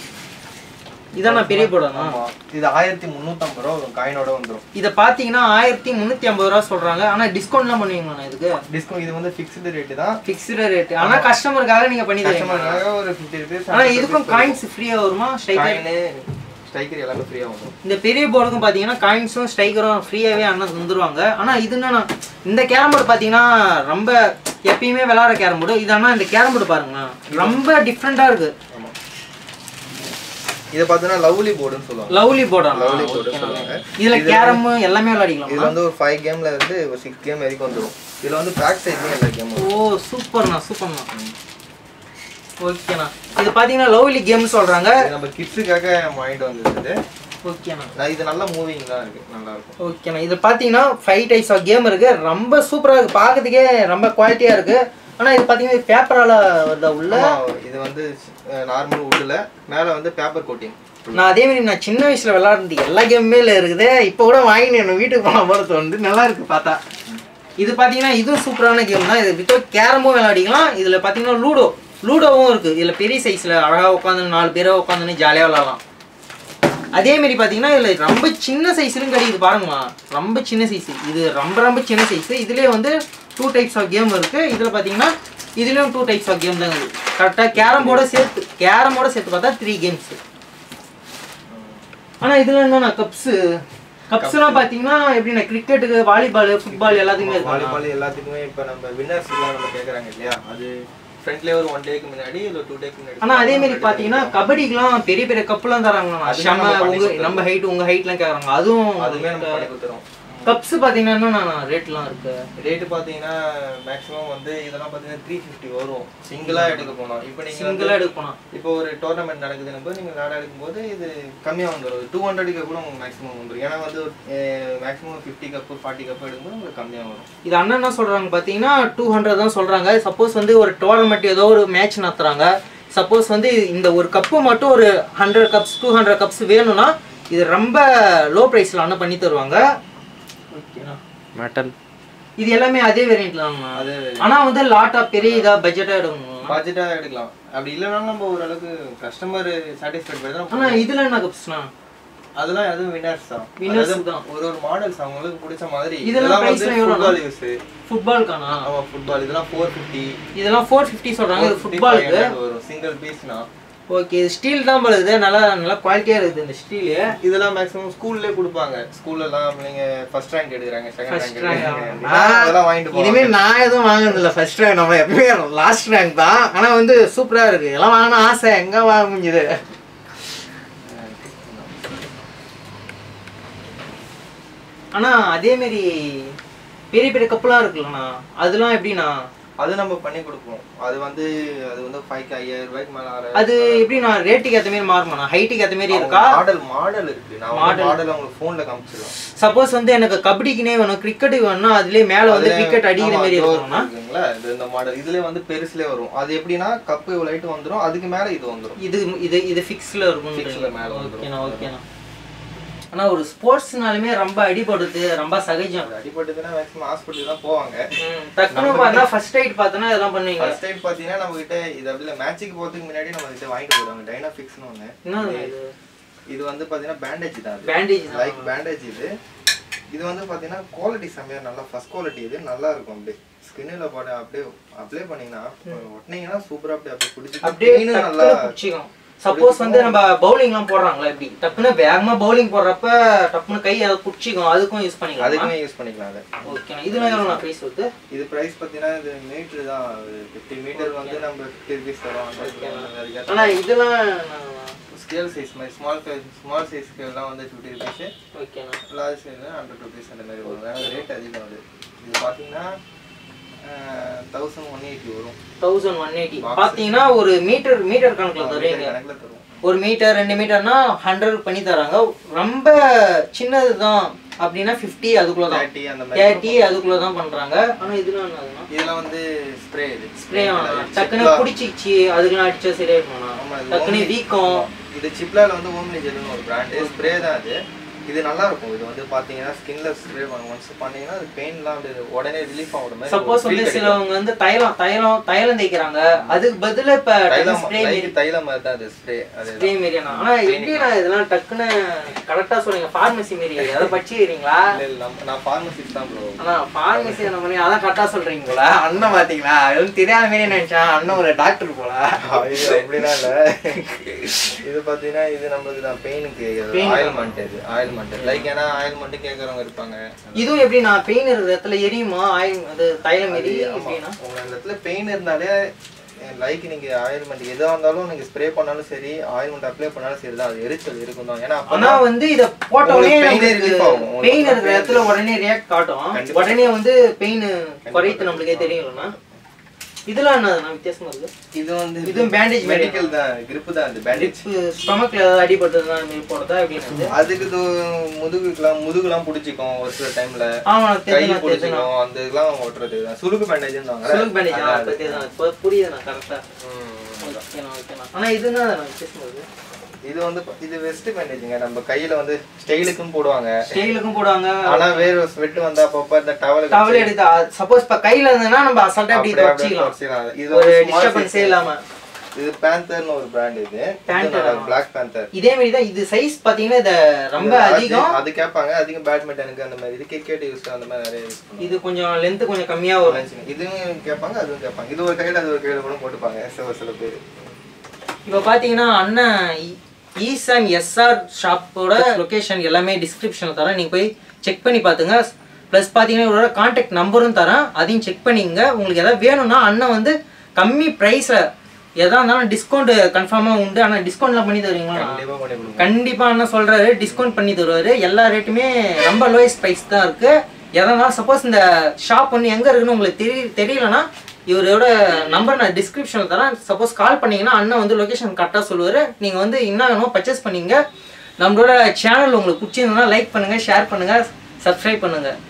இதாண்ணா பெரிய போர்டுண்ணா? இது ஆயிரத்தி முந்நூற்றம்பது ரூபா வரும். காயினோட வந்துடும். இதை பார்த்தீங்கன்னா ஆயிரத்தி முந்நூற்றி ஐம்பது ரூபா சொல்கிறாங்க. ஆனால் டிஸ்கவுண்ட்லாம் பண்ணுவீங்கண்ணா இதுக்கு? டிஸ்கவுண்ட் இது வந்து ஃபிக்ஸ்டு ரேட்டு தான். Fixed rate. ஆனால் கஸ்டமருக்காக நீங்கள் பண்ணி கஸ்டமருக்காக ஒரு ஃபிஃப்டி ருபீஸ். ஆனால் இதுக்கும் காயின்ஸ் ஃப்ரீயாக வருமா? ஸ்ட்ரைக்கர் ஸ்ட்ரைக்கர் எல்லாமே ஃப்ரீயாக வந்துடும். இந்த பெரிய போர்டுக்கும் பார்த்தீங்கன்னா காயின்ஸும் ஸ்ட்ரைக்கரும் ஃப்ரீயாகவே அண்ணன் தந்துருவாங்க. ஆனால் இது என்னன்னா இந்த கேரம் போர்டு பார்த்தீங்கன்னா ரொம்ப எப்பயுமே விளாட்ற கேரம் போர்டு. இது ஆனால் இந்த கேரம் போர்டு பாருங்கண்ணா ரொம்ப டிஃப்ரெண்ட்டாக இருக்குது. இத பார்த்தா லவ்லி போர்டுன்னு சொல்லுவாங்க. லவ்லி போர்டா? லவ்லி போர்டு சொல்லுவாங்க. இதுல கேரம் எல்லாமே விளையாடிக்கலாம். இதுல வந்து ஒரு ஃபைவ் கேம்ல இருந்து ஒரு சிக்ஸ் கேம் வரைக்கும் வந்துரும். இதுல வந்து பேக் சைடுல எல்லா கேமும். ஓ சூப்பர்ண்ணா சூப்பர்ண்ணா. ஓகேண்ணா. இது பாத்தீங்கன்னா லவ்லி கேம் சொல்றாங்க. நம்ம கிட்ஸுக்காக வாங்கிட்டு வந்தது. ஓகேண்ணா. நான் இது நல்ல மூவிங் தான் இருக்கு. நல்லா இருக்கும். ஓகேண்ணா. இது பாத்தீங்கன்னா ஃபைவ் டைப்ஸ் ஆஃப் கேம் இருக்கு. ரொம்ப சூப்பரா இருக்கு. பார்க்கிறதுக்கே ரொம்ப குவாலிட்டியா இருக்கு. ஆனா இது பாத்தீங்கன்னா பேப்பரால வருதா உள்ள? இது வந்து நார்மல் வுட்ல மேல வந்து பேப்பர் கோட்டிங். நான் அதே மாதிரி நான் சின்ன வயசுல விளையாடுறது எல்லா கேமுமே இருக்குது. இப்போ கூட வாங்கி என்ன வீட்டுக்கு போன போறது வந்து நல்லா இருக்கு பார்த்தா. இது பாத்தீங்கன்னா இதுவும் சூப்பரான கேம் தான். இது வித்தவுட் கேரமும் விளையாடிக்கலாம். இதுல பாத்தீங்கன்னா லூடோ லூடோவும் இருக்கு. இதுல பெரிய சைஸ்ல அழகா உட்காந்து நாலு பேரை உட்காந்துன்னு ஜாலியா விளையாடலாம். அதே மாதிரி பாத்தீங்கன்னா இதுல ரொம்ப சின்ன சைஸ்லும் கிடைக்குது பாருங்களா. ரொம்ப சின்ன சைஸ். இது ரொம்ப ரொம்ப சின்ன சைஸ். இதுலயே வந்து டூ டைப்ஸ் ஆஃப் கேம் இருக்கு. இதுல பாத்தீங்கன்னா இதுலயும் டூ டைப்ஸ் ஆஃப் கேம் தான் இருக்குது. கரெக்டா கேரம் போர்டை சேர்த்து கேரமோட சேர்த்து பார்த்தா த்ரீ கேம்ஸ். ஆனா இதுல என்னன்னா கப்ஸ் கப்ஸ்லாம் பாத்தீங்கன்னா எப்படின்னா கிரிக்கெட்டுக்கு வாலிபால் ஃபுட்பால் எல்லாத்துக்குமே இருக்கு. வாலிபால் எல்லாத்துக்குமே இப்போ நம்ம வின்னர்ஸ் எல்லாம் நம்ம கேட்குறாங்க இல்லையா, அது ஃப்ரண்ட்லேயே ஒரு ஒன் டேக்கு முன்னாடி இல்லை டூ டேக்கு முன்னாடி. ஆனால் அதே மாதிரி பார்த்தீங்கன்னா கபடிக்கெலாம் பெரிய பெரிய கப்புலாம் தராங்கண்ணா. ஷம உங்க நம்ம ஹைட் உங்கள் ஹைட்லாம் கேட்குறாங்க. அதுவும் அதுவுமே நம்ம பண்ணி கொடுத்துறோம். கப்ஸ் பார்த்தீங்கன்னா ரேட்லாம் இருக்கு. ரேட்டு பார்த்தீங்கன்னா மேக்ஸிமம் வந்து இதெல்லாம் பார்த்தீங்கன்னா த்ரீ ஃபிஃப்டி வரும் சிங்கிளாக எடுக்க போனோம். இப்போ நீங்கள் சிங்கிளாக எடுக்க போனோம். இப்போ ஒரு டோர்னமெண்ட் நடக்குதுன்னு போது நீங்கள் விளையாட எடுக்கும்போது இது கம்மியாக வந்துடும். டூ ஹண்ட்ரடுக்கு கூட உங்களுக்கு மேக்ஸிமம் வந்துடும். ஏன்னா வந்து maximum fifty cup forty cup எடுக்கும்போது உங்களுக்கு கம்மியாக வரும். இது அண்ணன் என்ன சொல்கிறாங்க பார்த்தீங்கன்னா டூ ஹண்ட்ரட் தான் சொல்கிறாங்க. சப்போஸ் வந்து ஒரு டோர்னமெண்ட் ஏதோ ஒரு மேட்ச் நடத்துகிறாங்க. சப்போஸ் வந்து இந்த ஒரு கப்பு மட்டும் ஒரு hundred cups two hundred cups வேணும்னா இது ரொம்ப லோ ப்ரைஸில் அண்ணன் பண்ணி தருவாங்க. ஓகேண்ணா. மெட்டல் இது எல்லாமே அதே வேரியன்ட்ல தான்ண்ணா. அதே ஆனால் வந்து லாட்டாக பெரிய இதாக பட்ஜெட்டாக எடுக்கணும்னா பட்ஜெட்டாக எடுக்கலாம். அப்படி இல்லைனாலும் நம்ம ஓரளவுக்கு கஸ்டமர் சாட்டிஸ்ஃபைட் பண்ணி தான். ஆனால் இதில் என்ன கப்ஸ்ண்ணா? அதெல்லாம் எதுவும் வின்னர்ஸ் தான். வின்னர்ஸ் தான். ஒரு ஒரு மாடல்ஸ் அவங்களுக்கு பிடிச்ச மாதிரி. இதெல்லாம் வந்து ஃபுட்பால் யூஸ். ஃபுட்பால்க்கானா? ஆமா ஃபுட்பால். இதெல்லாம் ஃபோர் ஃபிஃப்டி. இதெல்லாம் ஃபோர் ஃபிஃப்டி சொல்றாங்க. இது ஃபுட்பாலுக்கு ஒரு சிங்கிள் பீஸ்னா. ஓகே, இது ஸ்டீல் தான் போல இது. நல்லா நல்லா குவாலிட்டியா இருக்குது இந்த ஸ்டீல். இதெல்லாம் மேக்ஸிமம் ஸ்கூல்லே கொடுப்பாங்க. ஸ்கூல்ல எல்லாம் நீங்க ஃபர்ஸ்ட் ரேங்க் எடுக்கறாங்க, செகண்ட் ரேங்க் எடுக்கறாங்க. அதெல்லாம் வாங்கிட்டு போவாங்க. இனிமே நான் எதுவும் வாங்குறது இல்ல. ஃபர்ஸ்ட் ரேங்க் நம்ம எப்பவே லாஸ்ட் ரேங்க் தான். ஆனா வந்து சூப்பரா இருக்கு. எல்லாம் வாங்கணும் ஆசை, எங்க வாங்க முடியுது? ஆனா அதே மாதிரி பெரிய பெரிய கப்பெல்லாம் இருக்குல்லண்ணா, அதெல்லாம் எப்படின்னா? அது நம்ம பண்ணி கொடுப்போம். அது வந்து அது வந்து ஃபைவ் ஐயாயிரம் ரூபாய்க்கு மேல ஆறு. அது எப்படின்னா ரேட்டுக்கு ஏற்ற மாதிரி மாறுமாண்ணா? ஹைட்டுக்கு ஏற்ற மாதிரி இருக்கா? மாடல் மாடல் இருக்கு. நான் மாடல் உங்களுக்கு ஃபோன்ல காமிச்சிடுறேன். சப்போஸ் வந்து எனக்கு கபடிக்குனே வேணும், கிரிக்கெட்டுக்கு வேணும்னா அதுலயே மேல வந்து கிரிக்கெட் அடிக்கிற மாதிரி இருக்கும்னா இது இந்த மாடல். இதுல வந்து பெருசுல வரும். அது எப்படின்னா கப் இவ்வளவு லைட் வந்துரும், அதுக்கு மேல இது வந்துரும். இது இது இது ஃபிக்ஸ்ல இருக்கும். ஃபிக்ஸ்ல மேல வந்துரும். ஓகேண்ணா ஓகேண்ணா. ஆனா ஒரு ஸ்போர்ட்ஸ்னாலுமே ரொம்ப அடிபடுது, ரொம்ப சகஜம். அடிபடுதுன்னா மேக்ஸிமம் ஹாஸ்பிட்டல் தான் போவாங்க. டக்குனு பார்த்தா ஃபர்ஸ்ட் எய்ட் பார்த்தனா இதெல்லாம் பண்ணுவீங்க. ஃபர்ஸ்ட் எய்ட் பாத்தீங்கன்னா நம்ம கிட்ட இது அப்படியே மேட்ச்க்கு போறதுக்கு முன்னாடி நம்ம கிட்ட வாங்கிட்டு போறாங்க டைனாஃபிக்ஸ்னு ஒண்ணு. என்னது இது? இது வந்து பாத்தீங்கன்னா பேண்டேஜ் தான். பேண்டேஜ் லைக் பேண்டேஜ் இது. இது வந்து பாத்தீங்கன்னா குவாலிட்டி செமையா நல்லா ஃபர்ஸ்ட் குவாலிட்டி. இது நல்லா இருக்கும். அப்படியே ஸ்கின்ல போட அப்படியே அப்ளை பண்ணீங்கன்னா ஒட்டனீங்கன்னா சூப்பரா அப்படியே அப்படியே பிடிச்சி அப்படியே நல்லா பிடிச்சிக்கும். சப்போஸ் வந்து நம்ம பவுலிங்லாம் போடுறாங்களா, இப்படி டக்குன்னு வேகமா பவுலிங் போடுறப்ப டக்குன்னு கை அதை பிடிச்சிக்கும், அதுக்கும் யூஸ் பண்ணிக்கலாம். அதுக்குமே யூஸ் பண்ணிக்கலாம். அது ஓகேண்ணா. இதெல்லாம் எவ்வளோ ப்ரைஸ் வருது? இது ப்ரைஸ் பார்த்தீங்கன்னா இது மீட்டர் தான். ஃபிஃப்டி மீட்டர் வந்து நம்ம ஃபிஃப்டி ருபீஸ் தரோம். ஆனால் இதெல்லாம் ஸ்கேல் சைஸ் மாதிரி ஸ்மால் சைஸ் ஸ்மால் சைஸ் ஸ்கேல்லாம் வந்து ஃபிஃப்டி ருபீஸ். ஓகேண்ணா. லார்ஜ் சைஸ் ஹண்ட்ரட் ருபீஸ் அந்த மாதிரி வரும். வேறு ரேட் அதிகம் வருது. இது பார்த்தீங்கன்னா தௌசண்ட் ஒன் எயிட்டி வரும். தௌசண்ட் ஒன் எயிட்டி பார்த்தீங்கன்னா ஒரு மீட்டர் மீட்டர் கணக்கில் தருவீங்க. ஒரு மீட்டர் ரெண்டு மீட்டர்னா ஹண்ட்ரட் பண்ணி தராங்க. ரொம்ப சின்னது தான் அப்படின்னா ஃபிஃப்டி அதுக்குள்ள தான், தேர்ட்டி அதுக்குள்ள தான் பண்றாங்க. ஆனா இதெல்லாம் என்னதுன்னா இதெல்லாம் வந்து ஸ்ப்ரே. இது ஸ்ப்ரே டக்குன்னு பிடிச்சிச்சு, அதுக்கெல்லாம் அடிச்சா சரியாயிருக்கும்ண்ணா. டக்குன்னு வீக்கம். இது சிப்லால வந்து ஹோம்லி ஜெல்னு ஒரு பிராண்ட் ஸ்ப்ரே தான். அது இது நல்லா இருக்கும். இது வந்து பாத்தீங்கன்னா ஸ்கின்ல ஸ்ப்ரே பண்ணுங்க. ஒன்ஸ் பண்ணீங்கன்னா அது பெயின்லாம் அப்படியே உடனே ரிலீஃப் ஆகுற மாதிரி. சப்போஸ் வந்து சிலவங்க வந்து தைலம் தைலம் தைலம் தேய்க்கிறாங்க, அதுக்கு பதிலா இப்ப தைலம் ஸ்ப்ரே மாதிரி தைலம் மாதிரி தான் அது ஸ்ப்ரே. அது ஸ்ப்ரே மாதிரினா. ஆனா எப்படினா இதெல்லாம் டக்குன்னு கரெக்ட்டா சொல்றீங்க. ஃபார்மசி மாதிரி அத படிச்சிரீங்களா? இல்ல இல்ல நான் ஃபார்மசிஸ்ட் தான் ப்ரோ. ஆனா ஃபார்மசி என்ன பண்ணி அத கரெக்ட்டா சொல்றீங்க போல. அண்ணன் பாத்தீங்களா? அது தெரியாத மாதிரி நினைச்சேன். அண்ணன் ஒரு டாக்டர் போல. இது அப்படினா இல்ல. இது பாத்தீங்கன்னா இது நமக்கு தான் பெயினுக்கு ஆயில்மென்ட். இது ஆயில்மென்ட் லைக் ஏனா ஆயில்மென்ட் கேக்குறவங்க இருப்பாங்க. இது எப்படி நான் பெயின் இருக்கிற இடத்துல எரியுமா? ஆயில் அது தைலம் எரி எப்படினா உங்க இடத்துல பெயின் இருந்தாலே லைக் நீங்க ஆயில்மென்ட் எதா இருந்தாலும் நீங்க ஸ்ப்ரே பண்ணாலும் சரி, ஆயில்மென்ட் அப்ளை பண்ணாலும் சரி தான் அது எரிச்சல் இருக்கும் தான். ஏனா அப்பனா வந்து இத போட்ட உடனே பெயின் ரிலீஃப் ஆகும். பெயின் இருக்கிற இடத்துல உடனே ரியாக்ட் காட்டும். உடனே வந்து பெயின் குறையுது நமக்கே தெரியும்னா. இதெல்லாம் என்னதுனா வித்தியாசமா இருக்கு. இது வந்து இது பேண்டேஜ் மெடிக்கல் தான். grip தான். அது பேண்டேஜ் ஸ்டொமக்ல ஏதாவது அடிபட்டதுனா நீ போடுறதா எப்படின்னு அதுக்கு முதுகுலாம் முதுகுலாம் பிடிச்சிக்கும் ஒரு சில டைம்ல. ஆமா கை பிடிச்சிக்கும். அந்த இதெல்லாம் ஓட்றது தான் சுருக்கு பேண்டேஜ்ன்றாங்க. சுருக்கு பேண்டேஜ் ஆ பத்தி தான் இப்போ புரியுதுனா கரெக்ட்டா. ஓகேனா ஓகேனா. ஆனா இது என்னதுனா வித்தியாசமா இருக்கு. இது வந்து இது வெஸ்ட் பேண்டேஜ்ங்க. நம்ம கையில வந்து ஸ்டைலுக்கும் போடுவாங்க. ஸ்டைலுக்கும் போடுவாங்க. ஆனா வேற ஸ்வெட் வந்தா அப்பப்ப இந்த டவல் டவல் எடுத்து சப்போஸ் இப்ப கையில இருந்தனா நம்ம அசால்ட்டா அப்படி வச்சிக்கலாம். இது ஒரு டிஸ்டர்பன்ஸ் இல்லாம. இது பேந்தர்னு ஒரு பிராண்ட். இது பேந்தர் Black Panther. இதே மாதிரி தான். இது சைஸ் பாத்தீங்கன்னா இது ரொம்ப அதிகம். அது கேட்பாங்க. அதிகம் பேட்மிண்டனுக்கு அந்த மாதிரி இது கிரிக்கெட் யூஸ் அந்த மாதிரி நிறைய யூஸ் பண்ணுவாங்க. இது கொஞ்சம் லெந்த் கொஞ்சம் கம்மியா வரும். இதுவும் கேட்பாங்க, அதுவும் கேட்பாங்க. இது ஒரு கையில அது ஒரு கையில கூட போட்டுப்பாங்க சில சில பேர். இப்போ பாத்தீங்கன்னா அண்ணன் ஈசன் எஸ்ஆர் ஷாப்போட லொகேஷன் எல்லாமே டிஸ்கிரிப்ஷனில் தரேன். நீங்கள் போய் செக் பண்ணி பார்த்துங்க. ப்ளஸ் பார்த்தீங்கன்னா இவரோட கான்டாக்ட் நம்பரும் தரேன், அதையும் செக் பண்ணிங்க. உங்களுக்கு எதாவது வேணும்னா அண்ணன் வந்து கம்மி ப்ரைஸில் எதாக இருந்தாலும் டிஸ்கவுண்ட் கன்ஃபார்மாக உண்டு. ஆனால் டிஸ்கவுண்ட்லாம் பண்ணி தருவீங்களா? கண்டிப்பாக அண்ணன் சொல்கிறாரு டிஸ்கவுண்ட் பண்ணி தருவார். எல்லா ரேட்டுமே ரொம்ப லோயஸ்ட் ப்ரைஸ் தான் இருக்குது. எதனாலும் சப்போஸ் இந்த ஷாப் வந்து எங்கே இருக்குன்னு உங்களுக்கு தெரிய தெரியலன்னா இவரோட நம்பர் நான் டிஸ்கிரிப்ஷனில் தரேன். சப்போஸ் கால் பண்ணிங்கன்னா அண்ணன் வந்து லொக்கேஷன் கரெக்டாக சொல்லுவார். நீங்கள் வந்து என்ன வேணுமோ பர்ச்சேஸ் பண்ணிங்க. நம்மளோட சேனல் உங்களுக்கு பிடிச்சிருந்ததுன்னா லைக் பண்ணுங்கள், ஷேர் பண்ணுங்கள், சப்ஸ்கிரைப் பண்ணுங்கள்.